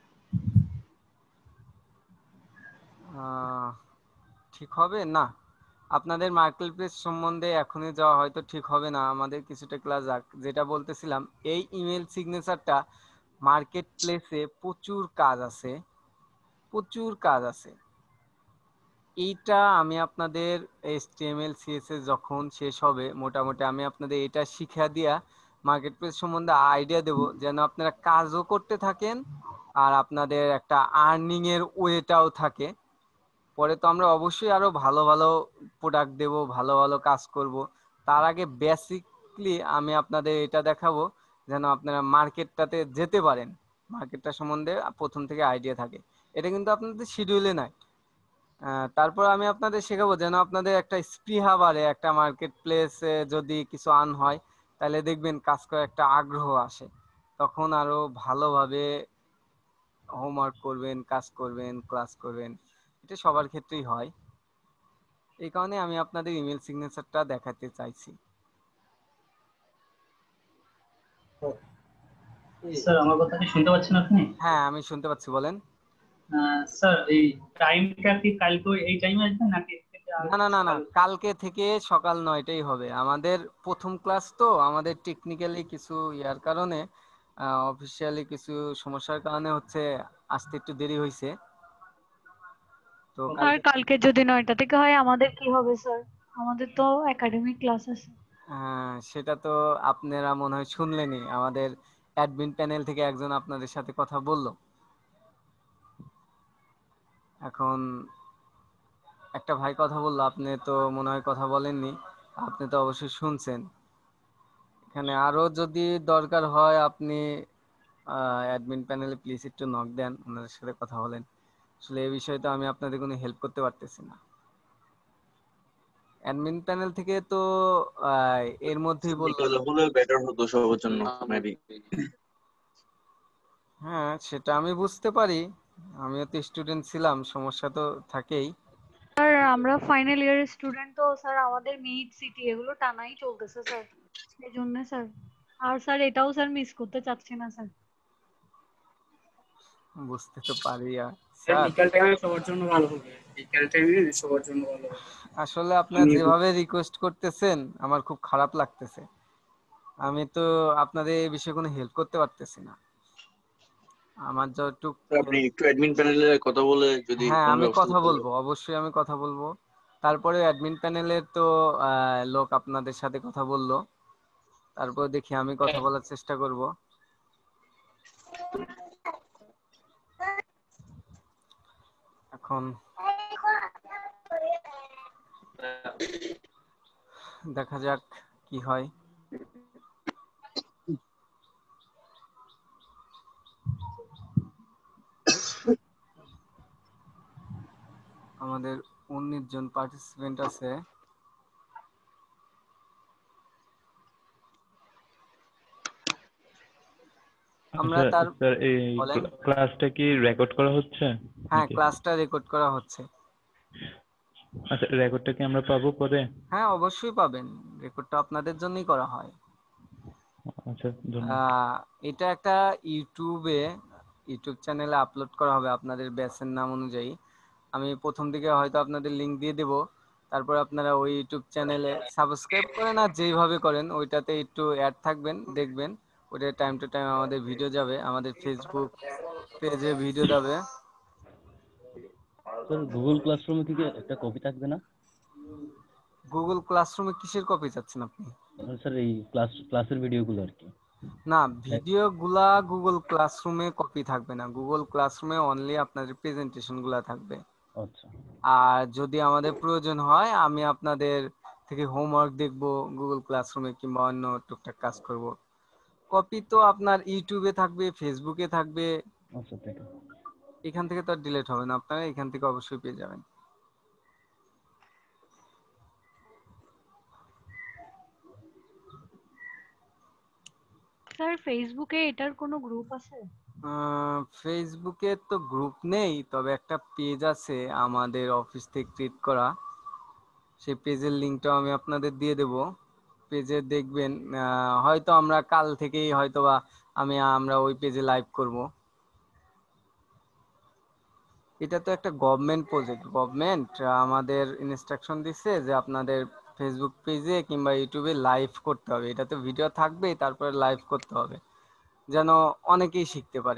ঠিক হবে না, আপনাদের মার্কেট প্লেস সম্বন্ধে এখনই যাওয়া হয়তো ঠিক হবে না, আমাদের কিছুটা ক্লাস যাক। যেটা বলতেছিলাম, এই ইমেল সিগনেচারটা মার্কেট প্লেসে প্রচুর কাজ আছে, প্রচুর কাজ আছে। এইটা আমি আপনাদের HTML CSS যখন শেষ হবে মোটামুটি আমি আপনাদের এটা শিক্ষা দিয়া মার্কেট প্লেস সম্বন্ধে আইডিয়া দেব, যেন আপনারা কাজও করতে থাকেন আর আপনাদের একটা আর্নিং এর ওয়েটাও থাকে। পরে তো আমরা অবশ্যই আরো ভালো ভালো প্রোডাক্ট দেব, ভালো ভালো কাজ করব। তার আগে বেসিকলি আমি আপনাদের এটা দেখাবো যেন আপনারা মার্কেটটাতে যেতে পারেন, মার্কেটটা সম্বন্ধে প্রথম থেকে আইডিয়া থাকে। এটা কিন্তু আপনাদের শিডিউলে নাই। তারপর আমি আপনাদের শেখাবো যেন আপনাদের একটা স্পৃহা বাড়ে, একটা মার্কেট প্লেসে যদি কিছু আর্ন হয় তাহলে দেখবেন কাজ করার একটা আগ্রহ আসে, তখন আরো ভালোভাবে হোমওয়ার্ক করবেন, কাজ করবেন, ক্লাস করবেন। এটা সবার ক্ষেত্রেই হয়। এই কারণে আমি আপনাদের ইমেল সিগনেচারটা দেখাতে চাইছি। স্যার আমার কথা কি শুনতে পাচ্ছেন আপনি? হ্যাঁ, আমি শুনতে পাচ্ছি, বলেন। স্যার এই টাইমটা কি কালকে এই টাইমে আসবে নাকি এর থেকে না না না না, সকাল? কালকে থেকে সকাল 9টাই হবে। আমাদের প্রথম ক্লাস তো, আমাদের টেকনিক্যালি কিছু ইয়ার কারণে, অফিসিয়ালি কিছু সমস্যার কারণে হচ্ছে আসতে একটু দেরি হয়েছে। তো আর কালকে, কালকে যদি 9টা থেকে হয় আমাদের কি হবে স্যার? আমাদের তো একাডেমিক ক্লাস আছে। সেটা তো আপনারা মনে হয় শুনলেনই, আমাদের অ্যাডমিন প্যানেল থেকে একজন আপনাদের সাথে কথা বললো। এখন একটা ভাই কথা বললো, আপনি তো মনে হয় কথা বলেননি, আপনি তো অবশ্যই শুনছেন। এখানে আরো যদি দরকার হয় আপনি অ্যাডমিন প্যানেলে প্লিজ একটু নক দেন, ওনাদের সাথে কথা বলেন। আসলে এই বিষয়ে তো আমি আপনাদের কোনো হেল্প করতে পারতেছি না। অ্যাডমিন প্যানেল থেকে তো এর মধ্যেই বললো। বিকালে হলে বেটার হতো সবার জন্য মেবি। হ্যাঁ, সেটা আমি বুঝতে পারি, আমিও তো স্টুডেন্ট ছিলাম, সমস্যা তো থাকেই। স্যার আমরা ফাইনাল ইয়ারের স্টুডেন্ট, তো স্যার আমাদের মিড সিটি এগুলো টানাই চলতেছে স্যার, এই জন্য স্যার। আর স্যার এটাও স্যার মিস করতে চাচ্ছি না স্যার। বুঝতে তো পারি স্যার স্যার। বিকাল টাইমে সবার জন্য ভালো হবে, বিকাল টাইমে সবার জন্য ভালো হবে। আসলে আপনারা আমি যেভাবে রিকোয়েস্ট করতেছেন আমার খুব খারাপ লাগতেছে। আমি তো আপনাদের এই বিষয়ে কোনো হেল্প করতে পারতেছি না। আমার যতটুকু আপনি একটু অ্যাডমিন প্যানেলে কথা বলে যদি হ্যাঁ, কোনো আমি ব্যবস্থা কথা করতে পারেন। বলবো, অবশ্যই আমি কথা বলবো। তারপরে অ্যাডমিন প্যানেলের তো লোক আপনাদের সাথে কথা বললো, তারপর দেখি আমি কথা বলার চেষ্টা করব। এখন দেখা যাক কি হয়। আমাদের 19 জন পার্টিসিপেন্ট আছে। আমরা আচ্ছা তার স্যার, এই বলেন। ক্লাসটা কি রেকর্ড করা হচ্ছে হ্যাঁ, নাকি? ক্লাসটা রেকর্ড করা হচ্ছে। আচ্ছা, রেকর্ডটা কি আমরা পাবো পরে? হ্যাঁ, অবশ্যই পাবেন, রেকর্ডটা আপনাদের জন্যই করা হয়। আচ্ছা, ধন্যবাদ। এটা একটা ইউটিউব চ্যানেলে আপলোড করা হবে আপনাদের ব্যাচের নাম অনুযায়ী। আমি প্রথম দিকে হয়তো আপনাদের লিংক দিয়ে দেব, তারপর আপনারা ওই ইউটিউব চ্যানেলে সাবস্ক্রাইব করেন আর যেইভাবে করেন ওইটাতে একটু অ্যাড থাকবেন, দেখবেন ওটা টাইম টু টাইম আমাদের ভিডিও যাবে, আমাদের ফেসবুক পেজে ভিডিও যাবে। স্যার গুগল ক্লাসরুমে কি একটা কপি থাকবে না? গুগল ক্লাসরুমে কিসের কপি চাচ্ছেন আপনি? স্যার এই ক্লাসের ভিডিওগুলো আর কি। না, ভিডিও গুলা গুগল ক্লাসরুমে কপি থাকবে না, গুগল ক্লাসরুমে অনলি আপনাদের প্রেজেন্টেশন গুলা থাকবে। আচ্ছা আর যদি আমাদের প্রয়োজন হয় আমি আপনাদের থেকে হোমওয়ার্ক দেখব গুগল ক্লাসরুমে, কিংবা অন্য টুকটাক কাজ করব। কপি তো আপনার ইউটিউবে থাকবে, ফেসবুকে থাকবে, আচ্ছা, ঠিক আছে। এখান থেকে তো আর ডিলিট হবে না, আপনারা এখান থেকে অবশ্যই পেয়ে যাবেন। স্যার ফেসবুকে এটার কোনো গ্রুপ আছে? ফেসবুকে তো গ্রুপ নেই, তবে একটা পেজ আছে আমাদের অফিস থেকে ক্রিয়েট করা, সেই পেজের লিংকটাও আমি আপনাদের দিয়ে দেব। পেজে দেখবেন হয়তো আমরা কাল থেকেই হয়তোবা আমরা ওই পেজে লাইভ করব। এটা তো একটা গভর্নমেন্ট প্রজেক্ট, গভর্নমেন্ট আমাদের ইনস্ট্রাকশন দিচ্ছে যে আপনাদের ফেসবুক পেজে কিংবা ইউটিউবে লাইভ করতে হবে, এটা তো ভিডিও থাকবেই, তারপরে লাইভ করতে হবে যেন অনেকেই শিখতে পারে।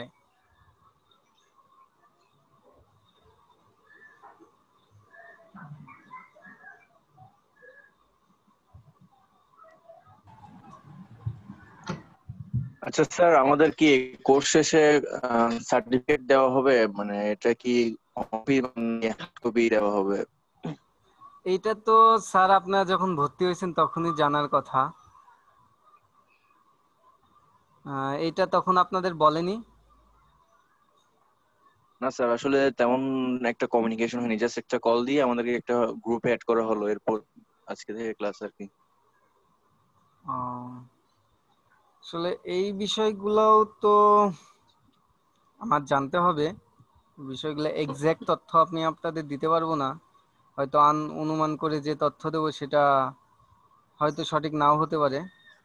আচ্ছা স্যার, আমাদের কি কোর্স শেষে সার্টিফিকেট দেওয়া হবে? মানে এটা কি কপি কপি দেওয়া হবে? এইটা তো স্যার আপনারা যখন ভর্তি হয়েছেন তখনই জানার কথা। এইটা তখন আপনাদের বলেনি? না স্যার, আসলে তেমন একটা কমিউনিকেশন হয়নি, জাস্ট একটা কল দিয়ে আমাদেরকে একটা গ্রুপে অ্যাড করা হলো, এরপর আজকে থেকে ক্লাস আর কি। আহ, আসলে এই বিষয়গুলোও তো আমার জানতে হবে। বিষয়গুলো এক্সাক্ট তথ্য আপনি আপনাদের দিতে পারবো না, হয়তো অনুমান করে যে তথ্য দেবো সেটা হয়তো সঠিক নাও হতে পারে।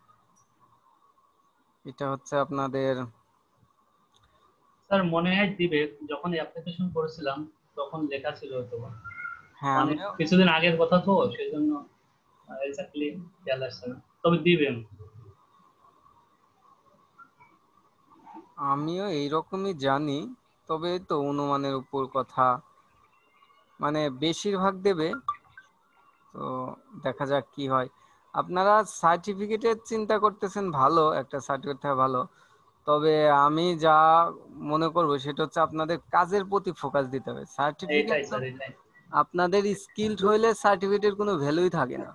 এটা হচ্ছে আপনাদের। স্যার মনে হয় দিবে, যখন অ্যাপ্লিকেশন করেছিলাম তখন লেখা ছিল হয়তো বা। হ্যাঁ, অনেক আমিও কিছুদিন আগের কথা তো, সেই জন্য এক্স্যাক্টলি খেয়াল আসছে না, তবে দিবেন। আমিও এইরকমই জানি, তবে এই তো অনুমানের উপর কথা, মানে বেশিরভাগ দেবে। তো দেখা যাক কি হয়। আপনারা সার্টিফিকেটের চিন্তা করতেছেন, ভালো, একটা সার্টিফিকেট থাকা ভালো। তবে আমি যা মনে করব সেটা হচ্ছে আপনাদের কাজের প্রতি ফোকাস দিতে হবে। সার্টিফিকেট এইটাই তো স্যার, এটাই। আপনাদের স্কিলড হইলে সার্টিফিকেটের কোনো ভ্যালুই থাকে না।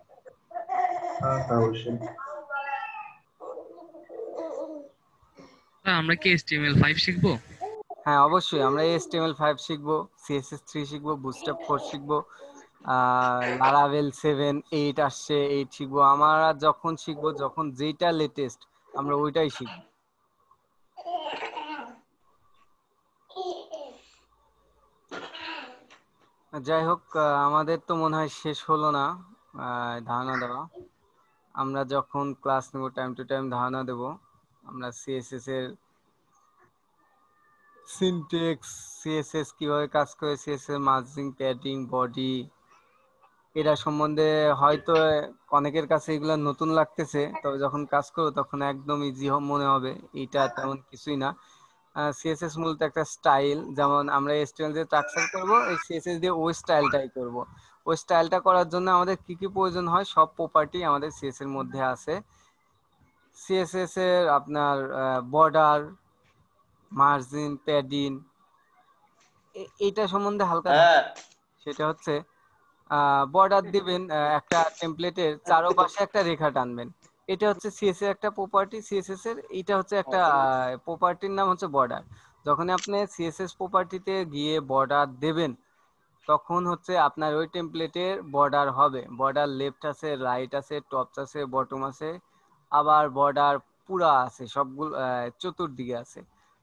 আমরা কি HTML5 শিখবো? হ্যাঁ, অবশ্যই আমরা HTML5 শিখবো, CSS3 শিখবো, বুটস্ট্র্যাপ 4 শিখবো, লারাভেল 7 8 আসছে, 8 শিখবো। আমরা যখন শিখবো, যখন যেটা লেটেস্ট আমরা ওইটাই শিখবো। যাই হোক, আমাদের তো মনে হয় শেষ হলো না ধারণা দেওয়া। আমরা যখন ক্লাস নেব টাইম টু টাইম ধারণা দেব। আমরা সিএসএস এর সিনট্যাক্স, সিএসএস কিভাবে কাজ করে, সিএসএস এর মার্জিং, প্যাডিং, বডি, এরা সম্বন্ধে হয়তো অনেকের কাছে এগুলো নতুন লাগতেছে, তবে যখন কাজ করো তখন একদম ইজি মনে হবে। এটা তেমন কিছুই না। সিএসএস মূলত একটা স্টাইল, যেমন আমরা এসটিএমএল দিয়ে স্ট্রাকচার করব, এই সিএসএস দিয়ে ওই স্টাইলটাই করব। ওই স্টাইলটা করার জন্য আমাদের কি কি প্রয়োজন হয়, সব প্রপার্টি আমাদের সিএস এর মধ্যে আছে। সিএসএস এর আপনার বর্ডার, মার্জিন, প্যাডিং, এইটা সম্বন্ধে হালকা সেটা হচ্ছে বর্ডার দিবেন, একটা টেমপ্লেটের চারপাশে একটা রেখা টানবেন। এটা হচ্ছে সিএসএস এর একটা প্রপার্টি। সিএসএস এর এটা হচ্ছে একটা প্রপার্টির নাম হচ্ছে বর্ডার। যখন আপনি সিএসএস প্রপার্টিতে গিয়ে বর্ডার দেবেন, তখন হচ্ছে আপনার ওই টেমপ্লেটের বর্ডার হবে। বর্ডার লেফট আছে, রাইট আছে, টপ আছে, বটম আছে, আবার বর্ডার পুরা আছে, সবগুলো চতুর্দিকে আছে।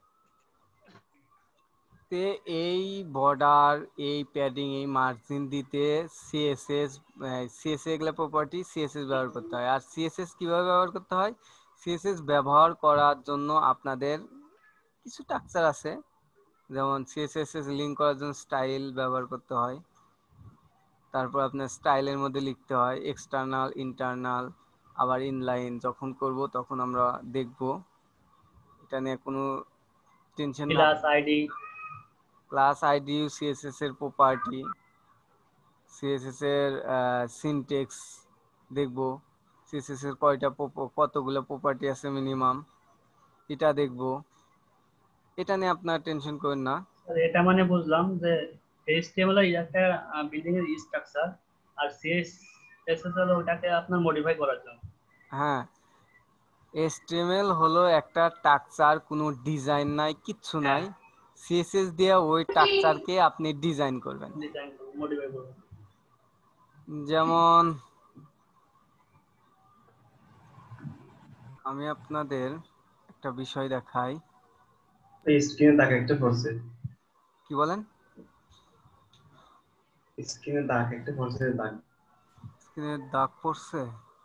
তে এই বর্ডার, এই প্যাডিং, এই মার্জিন দিতে সিএসএস, সিএসএস এগুলো প্রপার্টি সিএসএস ব্যবহার করতে হয়। আর সিএসএস কিভাবে ব্যবহার করতে হয়, সিএসএস ব্যবহার করার জন্য আপনাদের কিছু স্ট্রাকচার আছে। যেমন সিএসএস লিঙ্ক করার জন্য স্টাইল ব্যবহার করতে হয়। তারপর আপনার স্টাইলের মধ্যে লিখতে হয় এক্সটার্নাল, ইন্টারনাল, আবার ইনলাইন। যখন করব তখন আমরা দেখব, এটা নিয়ে কোনো টেনশন না। Class ID. Class ID CSS এর প্রপার্টি, সিএসএস এর সিনট্যাক্স দেখব, সিএসএস এর কতগুলো প্রপার্টি আছে মিনিমাম, এটা দেখব। এটা নিয়ে আপনার টেনশন করেন না। স্যার এটা মানে বুঝলাম যে এইচটিএমএল এর একটা বিল্ডিং এর স্ট্রাকচার, আর সিএসএস হলো ওটাকে আপনার মডিফাই করার জন্য। হ্যাঁ, HTML হলো একটা স্ট্রাকচার, কোনো ডিজাইন নাই, কিচ্ছু হ্যাঁ, নাই। সিএসএস দিয়ে ওই স্ট্রাকচারকে আপনি ডিজাইন করবেন। ডিজাইন মডিফাই করবো। যেমন আমি আপনাদের একটা বিষয় দেখাই। স্ক্রিনে দাগ একটা পড়ছে, কি বলেন? স্ক্রিনে দাগ একটা পড়ছে, দাগ। স্ক্রিনে দাগ পড়ছে?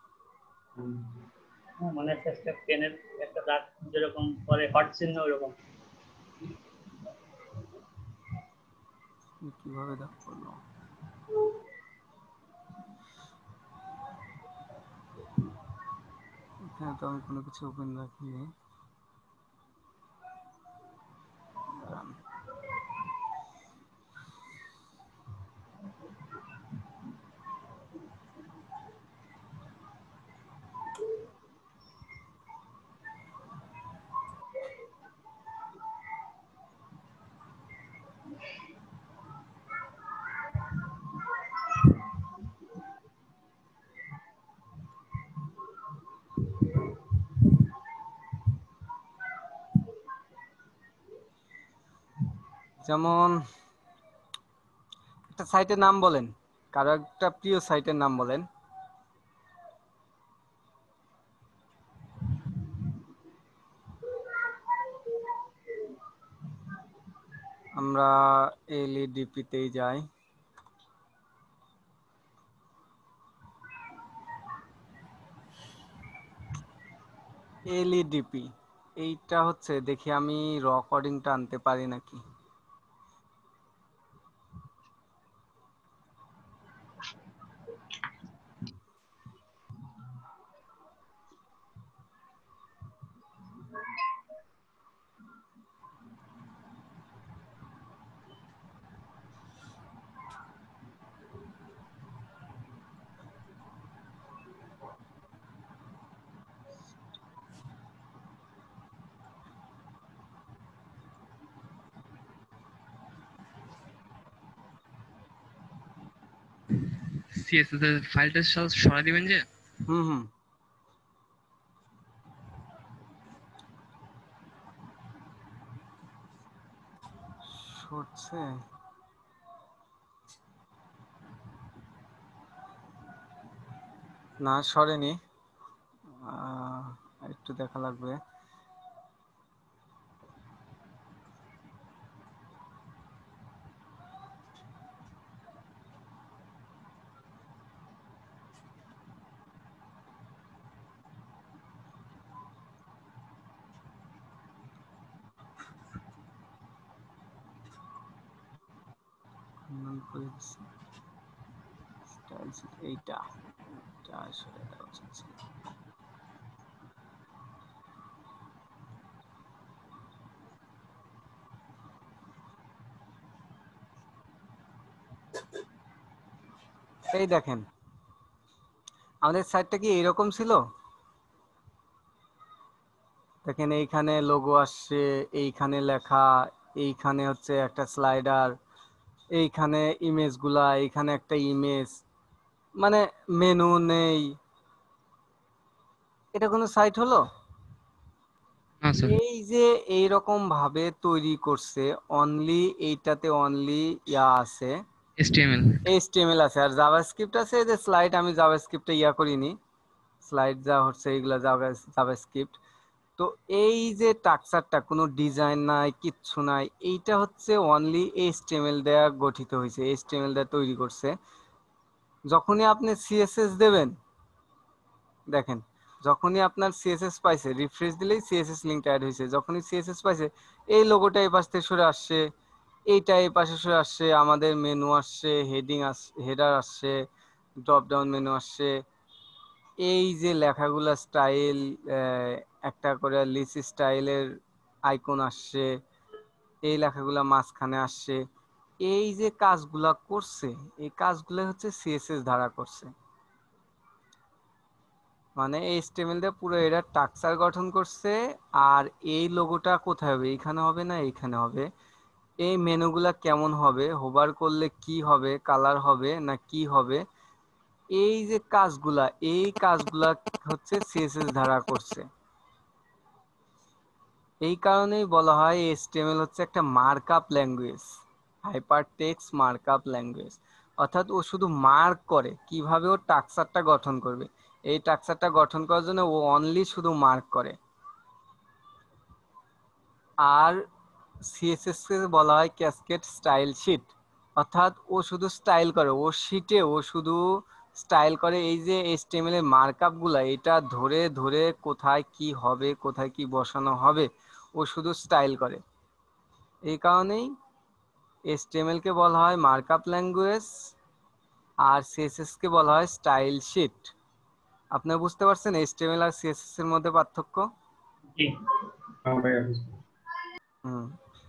হ্যাঁ, মানে একটা পেনের একটা দাগ যেরকম পরে হট চিহ্ন ওইরকম। কিভাবে দাগ পড়লো? এখানে তো আমি কোনো কিছু ওপেন রাখিনি। দাঁড়ান। যেমন একটা সাইটের নাম বলেন, কারো একটা প্রিয় সাইটের নাম বলেন। আমরা এলইডিপি তেই যাই। এলইডিপি এইটা হচ্ছে, দেখি আমি রেকর্ডিংটা আনতে পারি নাকি। সিএসএস এর ফাইলটা সরাই দিবেন যে? হুম হুম। সরছে না, সরেনি। একটু দেখা লাগবে। এইটা আসলে দেওয়া উচিত ছিল। এই দেখেন, আমাদের সাইটটা কি এরকম ছিল? দেখেন এইখানে লোগো আসছে, এইখানে লেখা, এইখানে হচ্ছে একটা স্লাইডার, এইখানে ইমেজগুলা, এইখানে একটা ইমেজ, মানে মেনু নেই। এটা কোনো সাইট হলো? না স্যার। এই যে এইরকম ভাবে তৈরি করছে, অনলি এইটাতে অনলি ইয়া আছে, HTML আছে আর জাভাস্ক্রিপ্ট আছে। এই যে স্লাইড, আমি জাভাস্ক্রিপ্টে ইয়া করিনি, স্লাইড যা হচ্ছে এইগুলা জাভাস্ক্রিপ্ট। তো এই যে স্ট্রাকচারটা, কোনো ডিজাইন নাই, কিচ্ছু নাই, এইটা হচ্ছে অনলি HTML দেয়া গঠিত হয়েছে, HTML দেয়া তৈরি করছে। যখনই আপনি CSS দেবেন, দেখেন যখনই আপনার CSS পাইছে, রিফ্রেশ দিলেই CSS লিঙ্কটা অ্যাড হয়েছে। যখনই CSS পাইছে, এই লোগোটা এই পাশ থেকে সরে আসছে, এইটা এই পাশে সরে আসছে, আমাদের মেনু আসছে, হেডিং আসছে, হেডার আসছে, ড্রপ ডাউন মেনু আসছে, এই যে লেখাগুলা স্টাইল, একটা করে লিস্ট স্টাইলের আইকন আসছে, এই লেখাগুলা মাঝখানে আসছে। এই যে কাজগুলা করছে, এই কাজগুলো হচ্ছে CSS দ্বারা করছে। মানে HTML দিয়ে পুরো এটা স্ট্রাকচার গঠন করছে। আর এই লোগোটা কোথায় হবে? এইখানে হবে না এইখানে হবে? এই মেনুগুলা কেমন হবে, হোভার করলে কি হবে, কালার হবে না কি হবে, এই যে কাজগুলা, এই কাজগুলা হচ্ছে CSS দ্বারা করছে। এই কারণেই বলা হয় HTML হচ্ছে একটা markup language, hypertext markup language. অর্থাৎ ও শুধু মার্ক করে কিভাবে ও স্ট্রাকচারটা গঠন করবে, এই স্ট্রাকচারটা গঠন করার জন্য ও অনলি শুধু মার্ক করে। আর CSS কে বলা হয় ক্যাসকেড স্টাইল শিট, অর্থাৎ ও শুধু স্টাইল করে, ও শিটে ও শুধু স্টাইল করে। এই যে HTML এর মার্কআপ গুলা, এটা ধরে ধরে কোথায় কি হবে, কোথায় কি বসানো হবে, ও শুধু স্টাইল করে। এই কারণেই HTML কে বলা হয় মার্কআপ ল্যাঙ্গুয়েজ আর CSS কে বলা হয় স্টাইল শিট। আপনি বুঝতে পারছেন HTML আর CSS এর মধ্যে পার্থক্য? জি। হুম,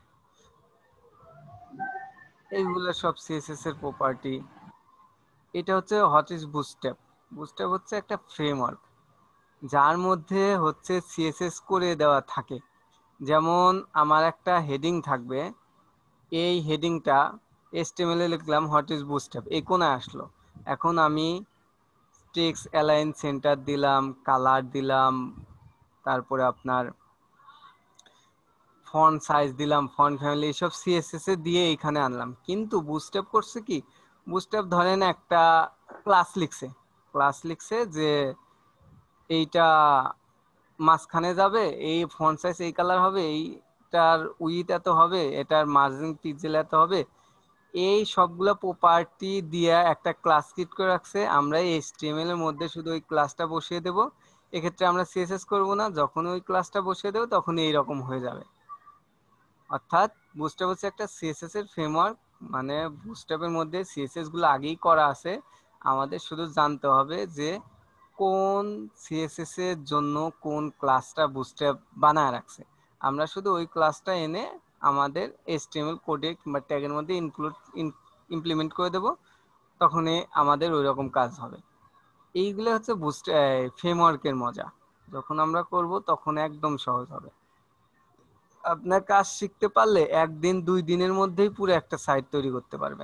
এইগুলো সব CSS এর প্রপার্টি। এটা হচ্ছে হোয়াট ইজ বুটস্ট্র্যাপ। বুটস্ট্র্যাপ হচ্ছে একটা ফ্রেমওয়ার্ক যার মধ্যে হচ্ছে CSS করে দেওয়া থাকে। যেমন আমার একটা হেডিং থাকবে, এই হেডিংটা HTML এ লিখলাম হোয়াট ইজ বুটস্ট্র্যাপ, এই কোনায় আসলো। এখন আমি টেক্সট অ্যালাইন সেন্টার দিলাম, কালার দিলাম, তারপরে আপনার ফন্ট সাইজ দিলাম, ফন্ট ফ্যামিলি, এসব সিএসএস এ দিয়ে এখানে আনলাম। কিন্তু বুটস্ট্র্যাপ করছে কি, বুটস্ট্র্যাপ ধরেন একটা ক্লাস লিখছে যে এইটা মাঝখানে যাবে, এই ফন্ট সাইজ এই কালার হবে, এইটার উইথ এত হবে, এটার মার্জিন পিক্সেল এত হবে, এই সবগুলো প্রপার্টি দিয়ে একটা ক্লাস ক্রিয়েট করে রাখছে। আমরা এই এইচটিএমএল এর মধ্যে শুধু ওই ক্লাসটা বসিয়ে দেব। এক্ষেত্রে আমরা সিএসএস করব না, যখন ওই ক্লাসটা বসিয়ে দেব তখন এইরকম হয়ে যাবে। অর্থাৎ বুটস্ট্র্যাপ হচ্ছে একটা সিএসএস এর ফ্রেমওয়ার্ক, মানে বুটস্ট্র্যাপের মধ্যে সিএসএস গুলো আগেই করা আছে, আমাদের শুধু জানতে হবে যে কোন সিএসএস এর জন্য কোন ক্লাসটা বুটস্ট্র্যাপ বানায় রাখছে। আমরা শুধু ওই ক্লাসটা এনে আমাদের এইচটিএমএল কোডে কিংবা ট্যাগের মধ্যে ইমপ্লিমেন্ট করে দেব, তখনই আমাদের ওই রকম কাজ হবে। এইগুলো হচ্ছে ফ্রেমওয়ার্কের মজা, যখন আমরা করব তখন একদম সহজ হবে। আপনার কাজ শিখতে পারলে 1 দিন 2 দিনের মধ্যেই পুরো একটা সাইট তৈরি করতে পারবেন।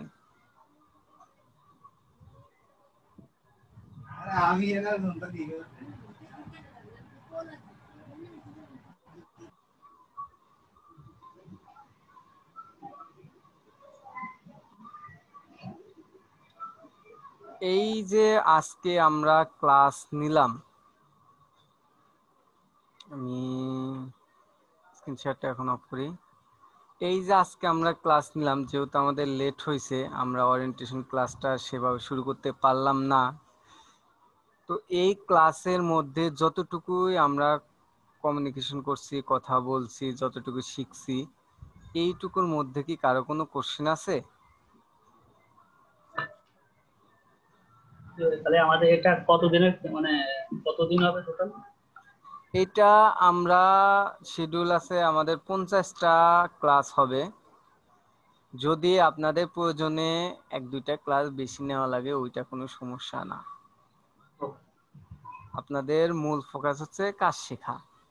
এই যে আজকে আমরা ক্লাস নিলাম, আমি স্ক্রিনশটটা এখন অফ করি। এই যে আজকে আমরা ক্লাস নিলাম, যেহেতু আমাদের লেট হয়েছে, আমরা ওরিয়েন্টেশন ক্লাসটা সেভাবে শুরু করতে পারলাম না, তো এই ক্লাসের মধ্যে যতটুকুই আমরা কমিউনিকেশন করছি, কথা বলছি, যতটুকু শিখছি, এইটুকুর মধ্যে কি কারো কোনো কোশ্চেন আছে? তাহলে আমাদের এটা কতদিনের মানে কতদিন হবে টোটাল? এটা আমরা শিডিউল আছে আমাদের 50টা ক্লাস হবে। যদি আপনাদের প্রয়োজনে 1-2টা ক্লাস বেশি নেওয়া লাগে, ওইটা কোনো সমস্যা না। আপনাদের মূল ফোকাস হচ্ছে কাজ শেখা।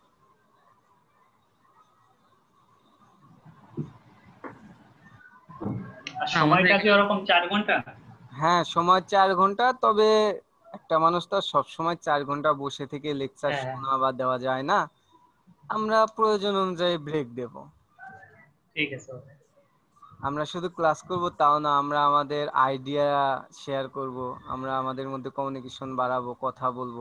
আর সময়টা কি ওরকম 4 ঘন্টা? হ্যাঁ, সময় 4 ঘন্টা, তবে একটা মানুষ তো সব সময় 4 ঘন্টা বসে থেকে লেকচার শোনা বা দেওয়া যায় না, আমরা প্রয়োজন অনুযায়ী ব্রেক দেব। ঠিক আছে। আমরা শুধু ক্লাস করব তাও না, আমরা আমাদের আইডিয়া শেয়ার করব, আমরা আমাদের মধ্যে কমিউনিকেশন বাড়াবো, কথা বলবো।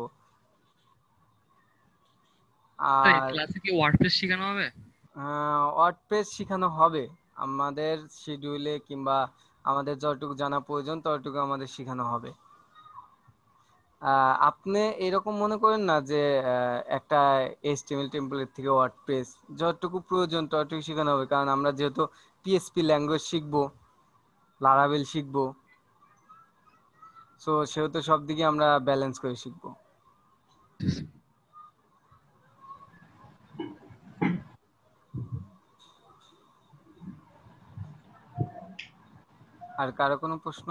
আর ক্লাসে কি ওয়ার্ডপ্রেস শেখানো হবে? ওয়ার্ডপ্রেস শেখানো হবে আমাদের শিডিউলে, কিংবা আমাদের যতটুকু জানা প্রয়োজন ততটুকু আমাদের শেখানো হবে। আপনি এরকম মনে করেন না যে একটা এইচটিএমএল টেমপ্লেট থেকে ওয়ার্ডপ্রেস যতটুকু প্রয়োজন ততটুকু শেখানো হবে, কারণ আমরা যেহেতু পিএইচপি ল্যাঙ্গুয়েজ শিখবো, লারাভেল শিখবো, সো সেহেতু সব দিকে আমরা ব্যালেন্স করে শিখবো। আর কারো কোনো প্রশ্ন?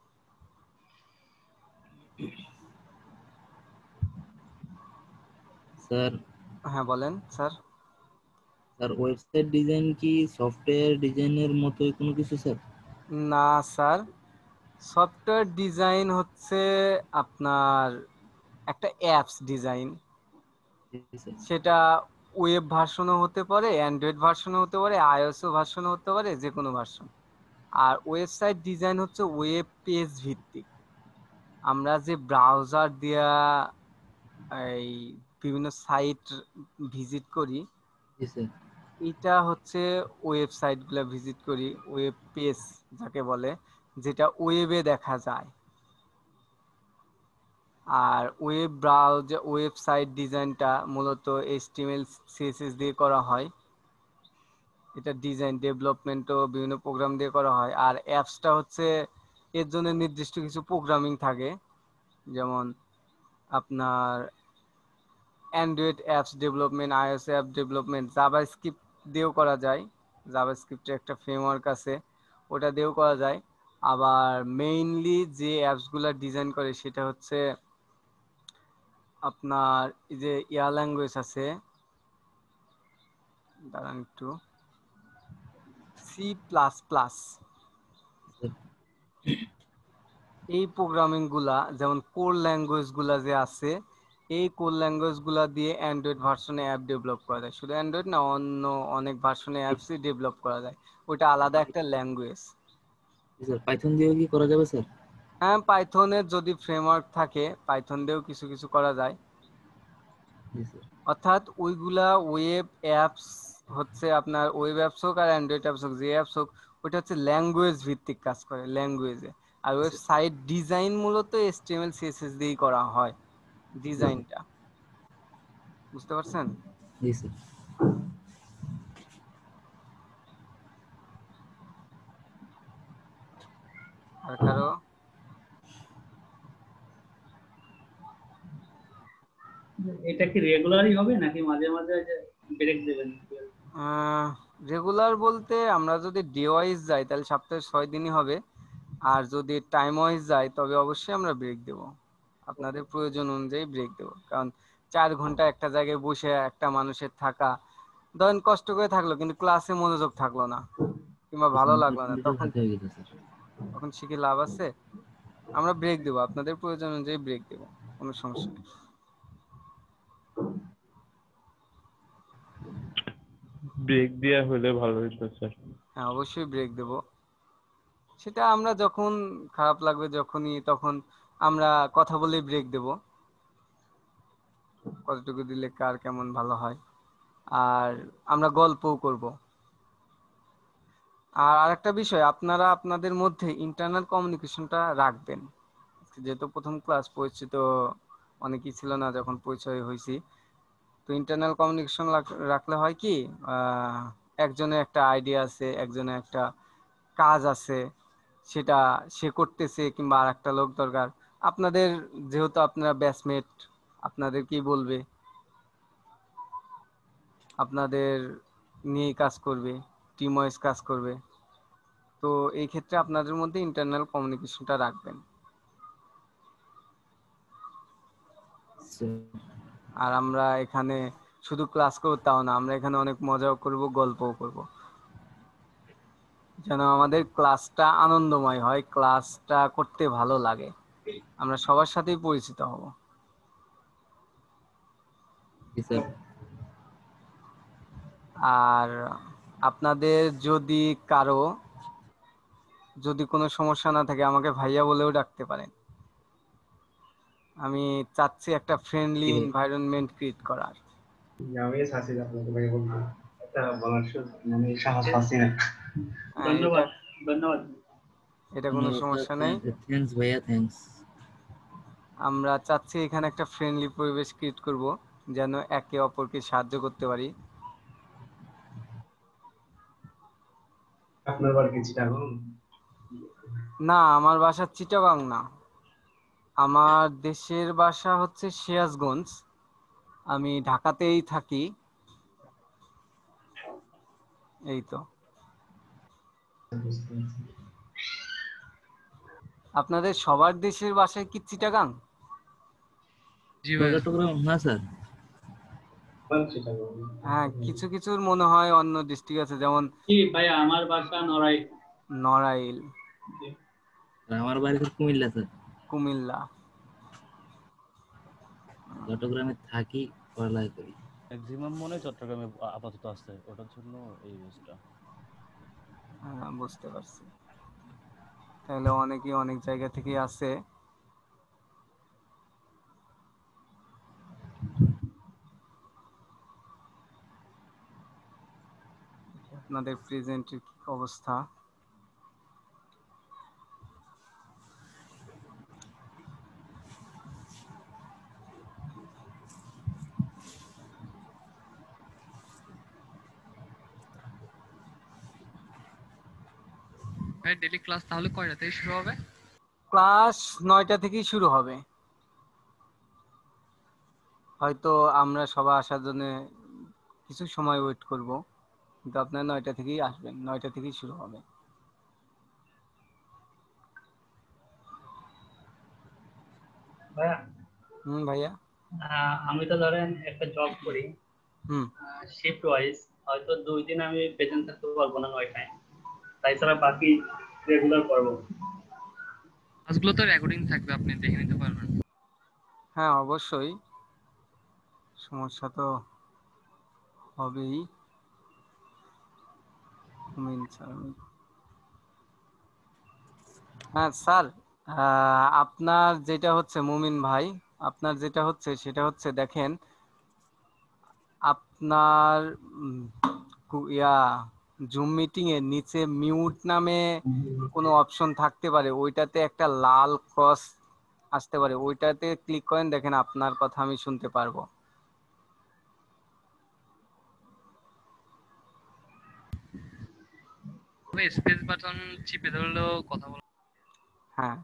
স্যার, হ্যাঁ বলেন স্যার। স্যার ওয়েবসাইট ডিজাইন কি সফটওয়্যার ডিজাইনের মতোই কোনো কিছু স্যার? না স্যার, সফটওয়্যার ডিজাইন হচ্ছে আপনার একটা অ্যাপস ডিজাইন। সেটা ওয়েব ভার্সনও হতে পারে, অ্যান্ড্রয়েড ভার্সনও হতে পারে, আইওএস ভার্সনও হতে পারে, যে কোনো ভার্সন। আর ওয়েবসাইট ডিজাইন হচ্ছে ওয়েব পেজ ভিত্তিক। আমরা যে ব্রাউজার দিয়া এই বিভিন্ন সাইট ভিজিট করি, এটা হচ্ছে ওয়েবসাইটগুলো ভিজিট করি, ওয়েব পেজ যাকে বলে, যেটা ওয়েবে দেখা যায়। আর ওয়েবসাইট ডিজাইনটা মূলত এইচটিএমএল সিএসএস দিয়ে করা হয়। এটা ডিজাইন ডেভেলপমেন্টও বিভিন্ন প্রোগ্রাম দিয়ে করা হয়। আর অ্যাপসটা হচ্ছে এর জন্য নির্দিষ্ট কিছু প্রোগ্রামিং থাকে, যেমন আপনার Android apps development, iOS app development JavaScript দিয়েও করা যায়। জাভাস্ক্রিপ্টের একটা ফ্রেমওয়ার্ক আছে, ওটা দিয়েও করা যায়। আবার মেইনলি যে অ্যাপসগুলো ডিজাইন করে সেটা হচ্ছে আপনার এই যে ল্যাঙ্গুয়েজ আছে, দাঁড়ান একটু, C++, এই প্রোগ্রামিং গুলা, যেমন কোর ল্যাঙ্গুয়েজ গুলা যে আছে, এই কোড ল্যাঙ্গুয়েজ গুলা দিয়ে অ্যান্ড্রয়েড ভার্সনে অ্যাপ ডেভেলপ করা যায়। শুধু অ্যান্ড্রয়েড না, অন্য অনেক ভার্সনে অ্যাপসই ডেভেলপ করা যায়। ওটা আলাদা একটা ল্যাঙ্গুয়েজ। স্যার পাইথন দিয়েও কি করা যাবে স্যার? হ্যাঁ, পাইথনের যদি ফ্রেমওয়ার্ক থাকে পাইথন দিয়েও কিছু কিছু করা যায়। জি স্যার। অর্থাৎ ওইগুলা ওয়েব অ্যাপস হচ্ছে আপনার ওয়েব অ্যাপস হোক আর অ্যান্ড্রয়েড অ্যাপস হোক, যে অ্যাপস হোক, ওইটা হচ্ছে ল্যাঙ্গুয়েজ ভিত্তিক কাজ করে, ল্যাঙ্গুয়েজে। আর ওয়েবসাইট ডিজাইন মূলত HTML CSS দিয়েই করা হয় ডিজাইনটা। বুঝতে পারছেন? জি স্যার। আর কারো? এটা কি রেগুলারই হবে নাকি মাঝে মাঝে ব্রেক দেবেন? রেগুলার বলতে আমরা যদি ডে ওয়াইজ যাই তাহলে সপ্তাহে 6 দিনই হবে। আর যদি টাইম ওয়াইজ যাই তবে অবশ্যই আমরা ব্রেক দেব, আপনাদের প্রয়োজন অনুযায়ী ব্রেক দেব। কারণ 4 ঘন্টা একটা জায়গায় বসে একটা মানুষের থাকা, ধরেন কষ্ট করে থাকলো কিন্তু ক্লাসে মনোযোগ থাকলো না কিংবা ভালো লাগলো না, তখন তখন শিখে লাভ আছে? আমরা ব্রেক দেব, আপনাদের প্রয়োজন অনুযায়ী ব্রেক দেব, কোনো সমস্যা নেই। ব্রেক দেওয়া হলে ভালো হতো স্যার। হ্যাঁ, অবশ্যই ব্রেক দেব। সেটা আমরা যখন খারাপ লাগবে যখনই, তখন আমরা কথা বলেই ব্রেক দেব, কতটুকু দিলে কার কেমন ভালো হয়। আর আমরা গল্পও করব। আর আরেকটা বিষয়, আপনারা আপনাদের মধ্যে ইন্টারনাল কমিউনিকেশনটা রাখবেন। যেহেতু প্রথম ক্লাস, পরিচিত অনেকেই ছিল না যখন পরিচয় হয়েছি, তো ইন্টারনাল কমিউনিকেশন রাখলে হয় কি, একজনের একটা আইডিয়া আছে, একজনের একটা কাজ আছে, সেটা সে করতেছে কিংবা আর একটা লোক দরকার। আপনাদের যেহেতু আপনারা ব্যাচমেট, আপনাদের কি বলবে, আপনাদের নিয়ে কাজ করবে, টিম ওয়াইজ কাজ করবে। তো এই ক্ষেত্রে আপনাদের মধ্যে ইন্টারনাল কমিউনিকেশনটা রাখবেন। আর আমরা এখানে শুধু ক্লাস করব তাও না, আমরা এখানে অনেক মজাও করব, গল্পও করব, যেন আমাদের ক্লাসটা আনন্দময় হয়, ক্লাসটা করতে ভালো লাগে, আমরা সবার সাথেই পরিচিত হব। আর আপনাদের যদি কারো যদি কোনো সমস্যা না থাকে আমাকে ভাইয়া বলেও ডাকতে পারেন। আমি চাচ্ছি একটা ফ্রেন্ডলি এনভায়রনমেন্ট ক্রিয়েট করার। আমি চাচ্ছি আপনাকে ভাই বলবো, একটা বলার মানে সাহস পাচ্ছি না। ধন্যবাদ, ধন্যবাদ। এটা কোনো সমস্যা নেই। থ্যাঙ্কস ভাইয়া, থ্যাঙ্কস। আমরা চাচ্ছি এখানে একটা ফ্রেন্ডলি পরিবেশ ক্রিয়েট করব, যেন একে অপরকে সাহায্য করতে পারি। আপনার বাড়ি কি চিটাগং? না, আমার বাসা চিটাগাং না, আমার দেশের বাসা হচ্ছে সিরাজগঞ্জ। আমি ঢাকাতেই থাকি। এই তো। আপনাদের সবার দেশের বাসায় কি চিটাগাং? জি ভাই। না স্যার। হ্যাঁ, কিছু কিছুর মনে হয় অন্য ডিস্ট্রিক্ট আছে, যেমন জি ভাইয়া, আমার বাসা নড়াইল। নড়াইল। আমার বাড়ি কুমিল্লা স্যার। কুমিল্লা। চট্টগ্রামে থাকি, পড়ালেখা করি। ম্যাক্সিমাম মনে হয় চট্টগ্রামে আপাতত আছে, ওটার জন্য এই বেসটা। হ্যাঁ, বুঝতে পারছি। তাহলে অনেকেই অনেক জায়গা থেকে আছে। আপনাদের প্রেজেন্টের কি অবস্থা? ভাই ডেইলি ক্লাস তাহলে কয়টা থেকে শুরু হবে? ক্লাস 9টা থেকেই শুরু হবে। হয়তো আমরা সবাই আসার জন্য কিছু সময় ওয়েট করব, কিন্তু আপনারা 9টা থেকেই আসবেন, 9টা থেকেই শুরু হবে। ভাইয়া। ভাইয়া। আমি তো ধরেন একটা জব করি, শিফট ওয়াইজ, হয়তো 2 দিন আমি প্রেজেন্ট থাকতে পারবো না 9টায়, তাই ছাড়া বাকি রেগুলার করবো। ক্লাসগুলো তো রেকর্ডিং থাকবে, আপনি দেখে নিতে পারবেন। হ্যাঁ, অবশ্যই। সমস্যা তো হবেই। হ্যাঁ স্যার, আপনার যেটা হচ্ছে মুমিন ভাই, আপনার যেটা হচ্ছে সেটা হচ্ছে দেখেন আপনার জুম মিটিং এর নিচে মিউট নামে কোনো অপশন থাকতে পারে, ওইটাতে একটা লাল ক্রস আসতে পারে, ওইটাতে ক্লিক করেন, দেখেন আপনার কথা আমি শুনতে পারবো। স্পেস বাটন চিপে ধরলেও কথা বলা। হ্যাঁ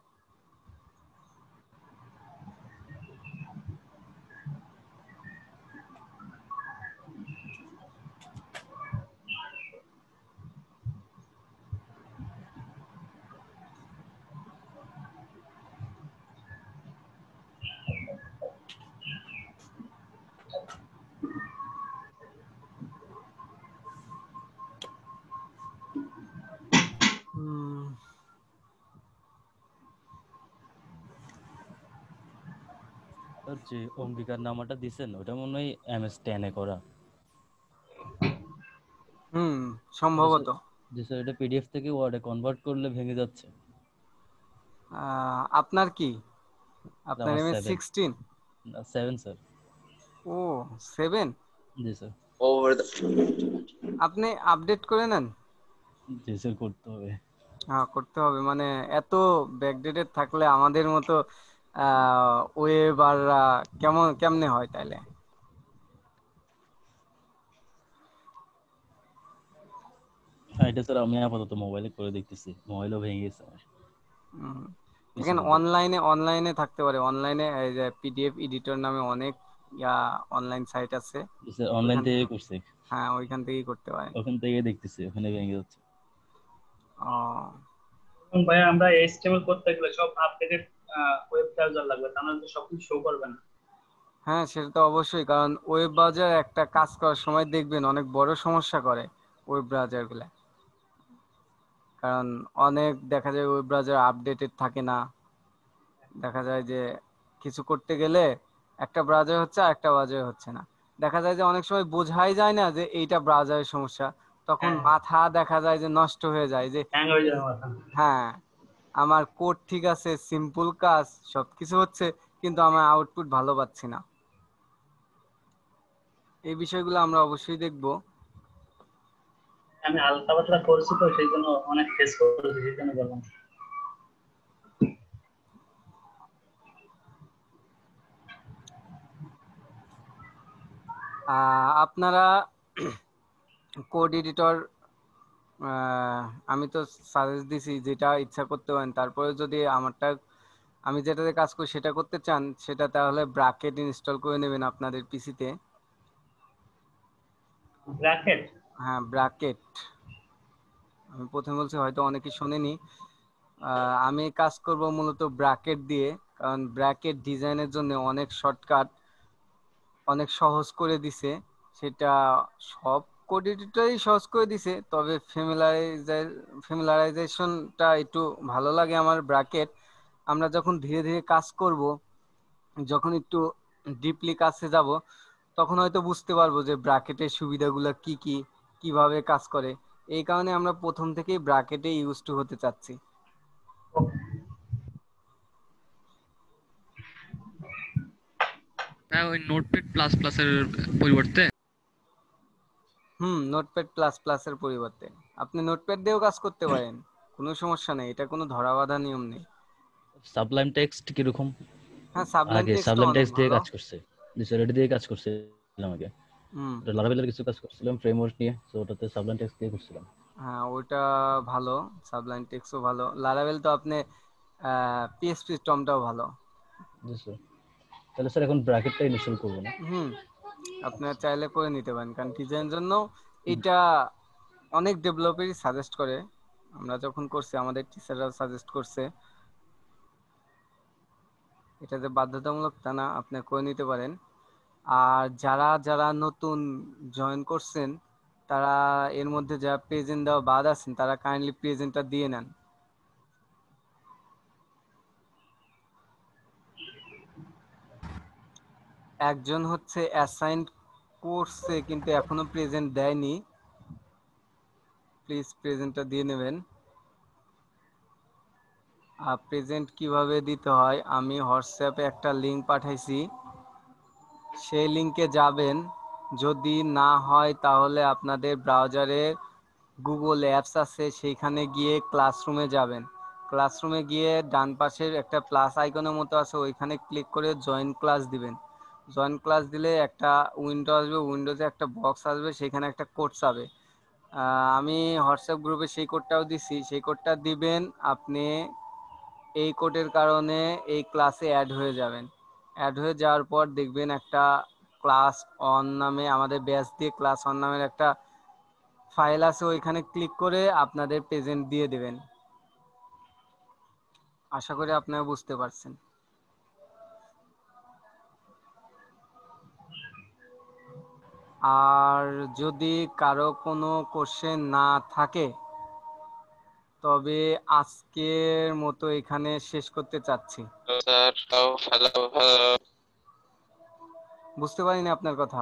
যে অম্বিকার নামাটা দিছেন ওটা মনে হয় MS10 এ করা। সম্ভবত। জি স্যার, এটা PDF থেকে ওয়ার্ডে কনভার্ট করলে ভেঙে যাচ্ছে। আপনার কি, আপনার আমার MS16? 7 স্যার। ও 7? জি স্যার। আপনি আপডেট করে নেন। জি স্যার, করতে হবে। হ্যাঁ করতে হবে, মানে এত ব্যাকডেটেড থাকলে আমাদের মতো ওয়েব আর কেমনে হয় তাইলে? এটা স্যার আমি আপাতত মোবাইলে করে দেখতেছি, মোবাইলও ভেঙে গেছে আমার। এখানে অনলাইনে থাকতে পারে, অনলাইনে এই যে পিডিএফ এডিটর নামে অনেক অনলাইন সাইট আছে। স্যার অনলাইন থেকে করছি। হ্যাঁ ওইখান থেকেই করতে পারেন। ওখান থেকে দেখতেছি, ওখানে ভেঙে যাচ্ছে। ভাই আমরা HTML করতে গেলে সব আপডেটেড ওয়েব ব্রাউজার লাগবে, তা নাহলে তো সবকিছু শো করবে না। হ্যাঁ সেটা তো অবশ্যই, কারণ ওয়েব ব্রাউজার একটা কাজ করার সময় দেখবেন অনেক বড় সমস্যা করে ওয়েব ব্রাউজার গুলা, কারণ অনেক দেখা যায় ওয়েব ব্রাউজার আপডেটেড থাকে না। দেখা যায় যে কিছু করতে গেলে একটা ব্রাউজার হচ্ছে আর একটা ব্রাউজার হচ্ছে না, দেখা যায় যে অনেক সময় বোঝাই যায় না যে এইটা ব্রাউজারের সমস্যা, তখন মাথা দেখা যায় যে নষ্ট হয়ে যায় যে হ্যাং হয়ে যায় মাথা। হ্যাঁ আমার কোড ঠিক আছে, সিম্পল কাজ সবকিছু হচ্ছে, কিন্তু আমার আউটপুট ভালো পাচ্ছি না। এই বিষয়গুলো আমরা অবশ্যই দেখব। আমি হালকা পাতলা করছি তো সেই জন্য অনেক ফেস করেছি, সেই জন্য বললাম। আপনারা কোড এডিটর আমি তো সাজেস্ট দিছি, যেটা ইচ্ছা করতে পারেন, তারপরে যদি আমি যেটাতে কাজ করি সেটা করতে চান, সেটা তাহলে ব্র্যাকেট ইনস্টল করে নেবেন আপনাদের পিসিতে। ব্র্যাকেট? হ্যাঁ ব্র্যাকেট, আমি প্রথমে বলছি হয়তো অনেকে শোনেনি। আমি কাজ করব মূলত ব্র্যাকেট দিয়ে, কারণ ব্র্যাকেট ডিজাইনের জন্য অনেক শর্টকাট, অনেক সহজ করে দিছে। সেটা সব কোড এডিটরই সহজ করে দিছে, তবে ফ্যামিলারাইজেশনটা একটু ভালো লাগে আমার ব্র্যাকেট। আমরা যখন ধীরে ধীরে কাজ করব, যখন একটু ডিপলি কাজে যাব, তখন হয়তো বুঝতে পারবো যে ব্র্যাকেটের সুবিধাগুলো কি কি, কিভাবে কাজ করে। এই কারণে আমরা প্রথম থেকেই ব্র্যাকেটে ইউজ টু হতে চাচ্ছি। হ্যাঁ, ওই নোটপ্যাড প্লাস প্লাস এর পরিবর্তে। নোটপ্যাড প্লাস প্লাস এর পরিবর্তে আপনি নোটপ্যাড দিয়েও কাজ করতে পারেন, কোনো সমস্যা নেই, এটা কোনো ধরা বাঁধা নিয়ম নেই। সাবলাইম টেক্সট কি রকম? হ্যাঁ সাবলাইম আগে টেক্সট সাবলাইম অনেক টেক্সট দিয়ে ভালো। কাজ করছে, এটা দিয়ে কাজ করছিলাম আগে। লারাভেলের কিছু কাজ করছিলাম ফ্রেমওয়ার্ক নিয়ে, তো ওটাতে সাবলাইম টেক্সট দিয়ে করছিলাম। হ্যাঁ ওইটা ভালো, সাবলাইম টেক্সটও ভালো। লারাভেল তো আপনি পিএসপি টমটাও ভালো। জি স্যার। তাহলে স্যার এখন ব্র্যাকেটটা ইনস্টল করব না? আপনার চাইলে করে নিতে পারেন, কারণ ডিজাইনের জন্য এটা অনেক ডেভেলপারই সাজেস্ট করে। আমরা যখন করছি আমাদের টিচাররাও সাজেস্ট করছে, এটা যে বাধ্যতামূলক তা না, আপনি করে নিতে পারেন। আর যারা যারা নতুন জয়েন করছেন, তারা এর মধ্যে যারা প্রেজেন্ট দেওয়া বাদ আছেন, তারা কাইন্ডলি প্রেজেন্টটা দিয়ে নেন। একজন হচ্ছে অ্যাসাইন করছে কিন্তু এখনো প্রেজেন্ট দেয়নি, প্লিজ প্রেজেন্টটা দিয়ে নেবেন। প্রেজেন্ট কিভাবে দিতে হয় আমি হোয়াটসঅ্যাপে একটা লিংক পাঠাইছি, সেই লিংকে যাবেন। যদি না হয় তাহলে আপনাদের ব্রাউজারে গুগল অ্যাপস আছে, সেইখানে গিয়ে ক্লাসরুমে যাবেন। ক্লাসরুমে গিয়ে ডান পাশের একটা প্লাস আইকনের মতো আছে, ওইখানে ক্লিক করে জয়েন ক্লাস দিবেন। জয়েন ক্লাস দিলে একটা উইন্ডো আসবে, উইন্ডোতে একটা বক্স আসবে, সেখানে একটা কোড চাবে। আমি হোয়াটসঅ্যাপ গ্রুপে সেই কোডটাও দিছি, সেই কোডটা দিবেন। আপনি এই কোডের কারণে এই ক্লাসে অ্যাড হয়ে যাবেন। অ্যাড হয়ে যাওয়ার পর দেখবেন একটা ক্লাস অন নামে, আমাদের ব্যাচ দিয়ে ক্লাস অন নামের একটা ফাইল আছে, ওইখানে ক্লিক করে আপনাদের প্রেজেন্ট দিয়ে দেবেন। আশা করি আপনারা বুঝতে পারছেন। আর যদি কারো কোনো কোশ্চেন না থাকে তবে আজকের মতো এখানে শেষ করতে চাচ্ছি। বুঝতে পারিনি আপনার কথা।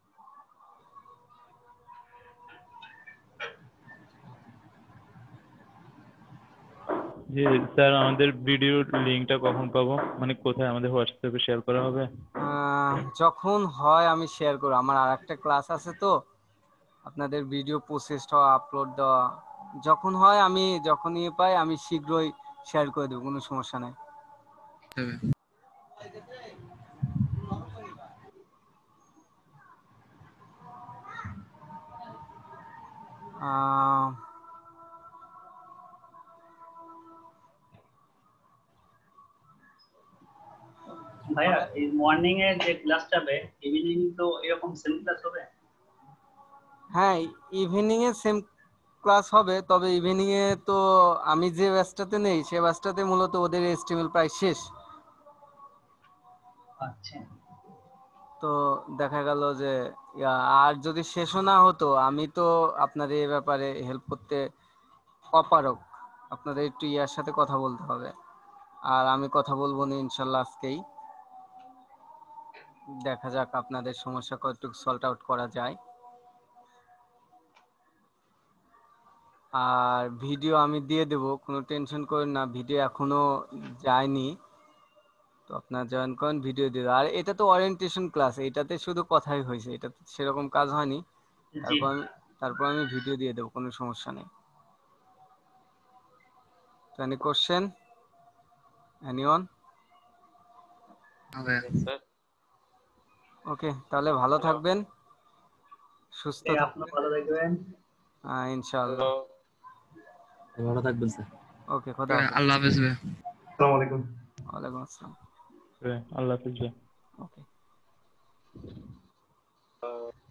জি স্যার, আমাদের ভিডিওর লিংকটা কখন পাবো, মানে কোথায় আমাদের হোয়াটসঅ্যাপে শেয়ার করা হবে? যখন হয় আমি শেয়ার করব, আমার আরেকটা ক্লাস আছে তো, আপনাদের ভিডিও প্রসেসড হওয়া, আপলোড দেওয়া যখন হয়, আমি যখনই পাই আমি শীঘ্রই শেয়ার করে দেবো, কোনো সমস্যা নাই। ভাইয়া এই মর্নিং এ যে ক্লাসটা হবে, ইভিনিং তো এরকম সেম ক্লাস হবে? হ্যাঁ, ইভিনিং এ সেম ক্লাস হবে, তবে ইভিনিং এ তো আমি যে ব্যাচটাতে নেই সে ব্যাচটাতে মূলত ওদের এস্টিমেল প্রায় শেষ। আচ্ছা, তো দেখা গেল যে আর যদি শেষও না হতো, আমি তো আপনাদের এই ব্যাপারে হেল্প করতে অপারক। আপনাদের একটু ইয়ার সাথে কথা বলতে হবে, আর আমি কথা বলবো না ইনশাল্লাহ আজকেই। দেখা যাক আপনাদের সমস্যা কতটুকু সল্ট আউট করা যায়। আর ভিডিও আমি দিয়ে দেব, কোনো টেনশন করেন না, ভিডিও এখনো যায়নি, তো আপনারা জয়েন করেন, ভিডিও দিয়ে দেব। আর এটা তো ওরিয়েন্টেশন ক্লাস, এটাতে শুধু কথাই হয়েছে, এটা তো সেরকম কাজ হয়নি। তারপর আমি ভিডিও দিয়ে দেবো, কোনো সমস্যা নেই। তো এনি কোশ্চেন, এনিওয়ান? ওকে, তাহলে ভালো থাকবেন, সুস্থ আপনি থাকবেন। ভালো থাকবেন। ইনশাআল্লাহ। ভালো থাকবেন স্যার। ওকে, খোদা হাফেজ। আল্লাহ হাফেজ ভাই। আসসালামু আলাইকুম। ওয়ালাইকুম আসসালাম। আল্লাহ হাফেজ। ওকে।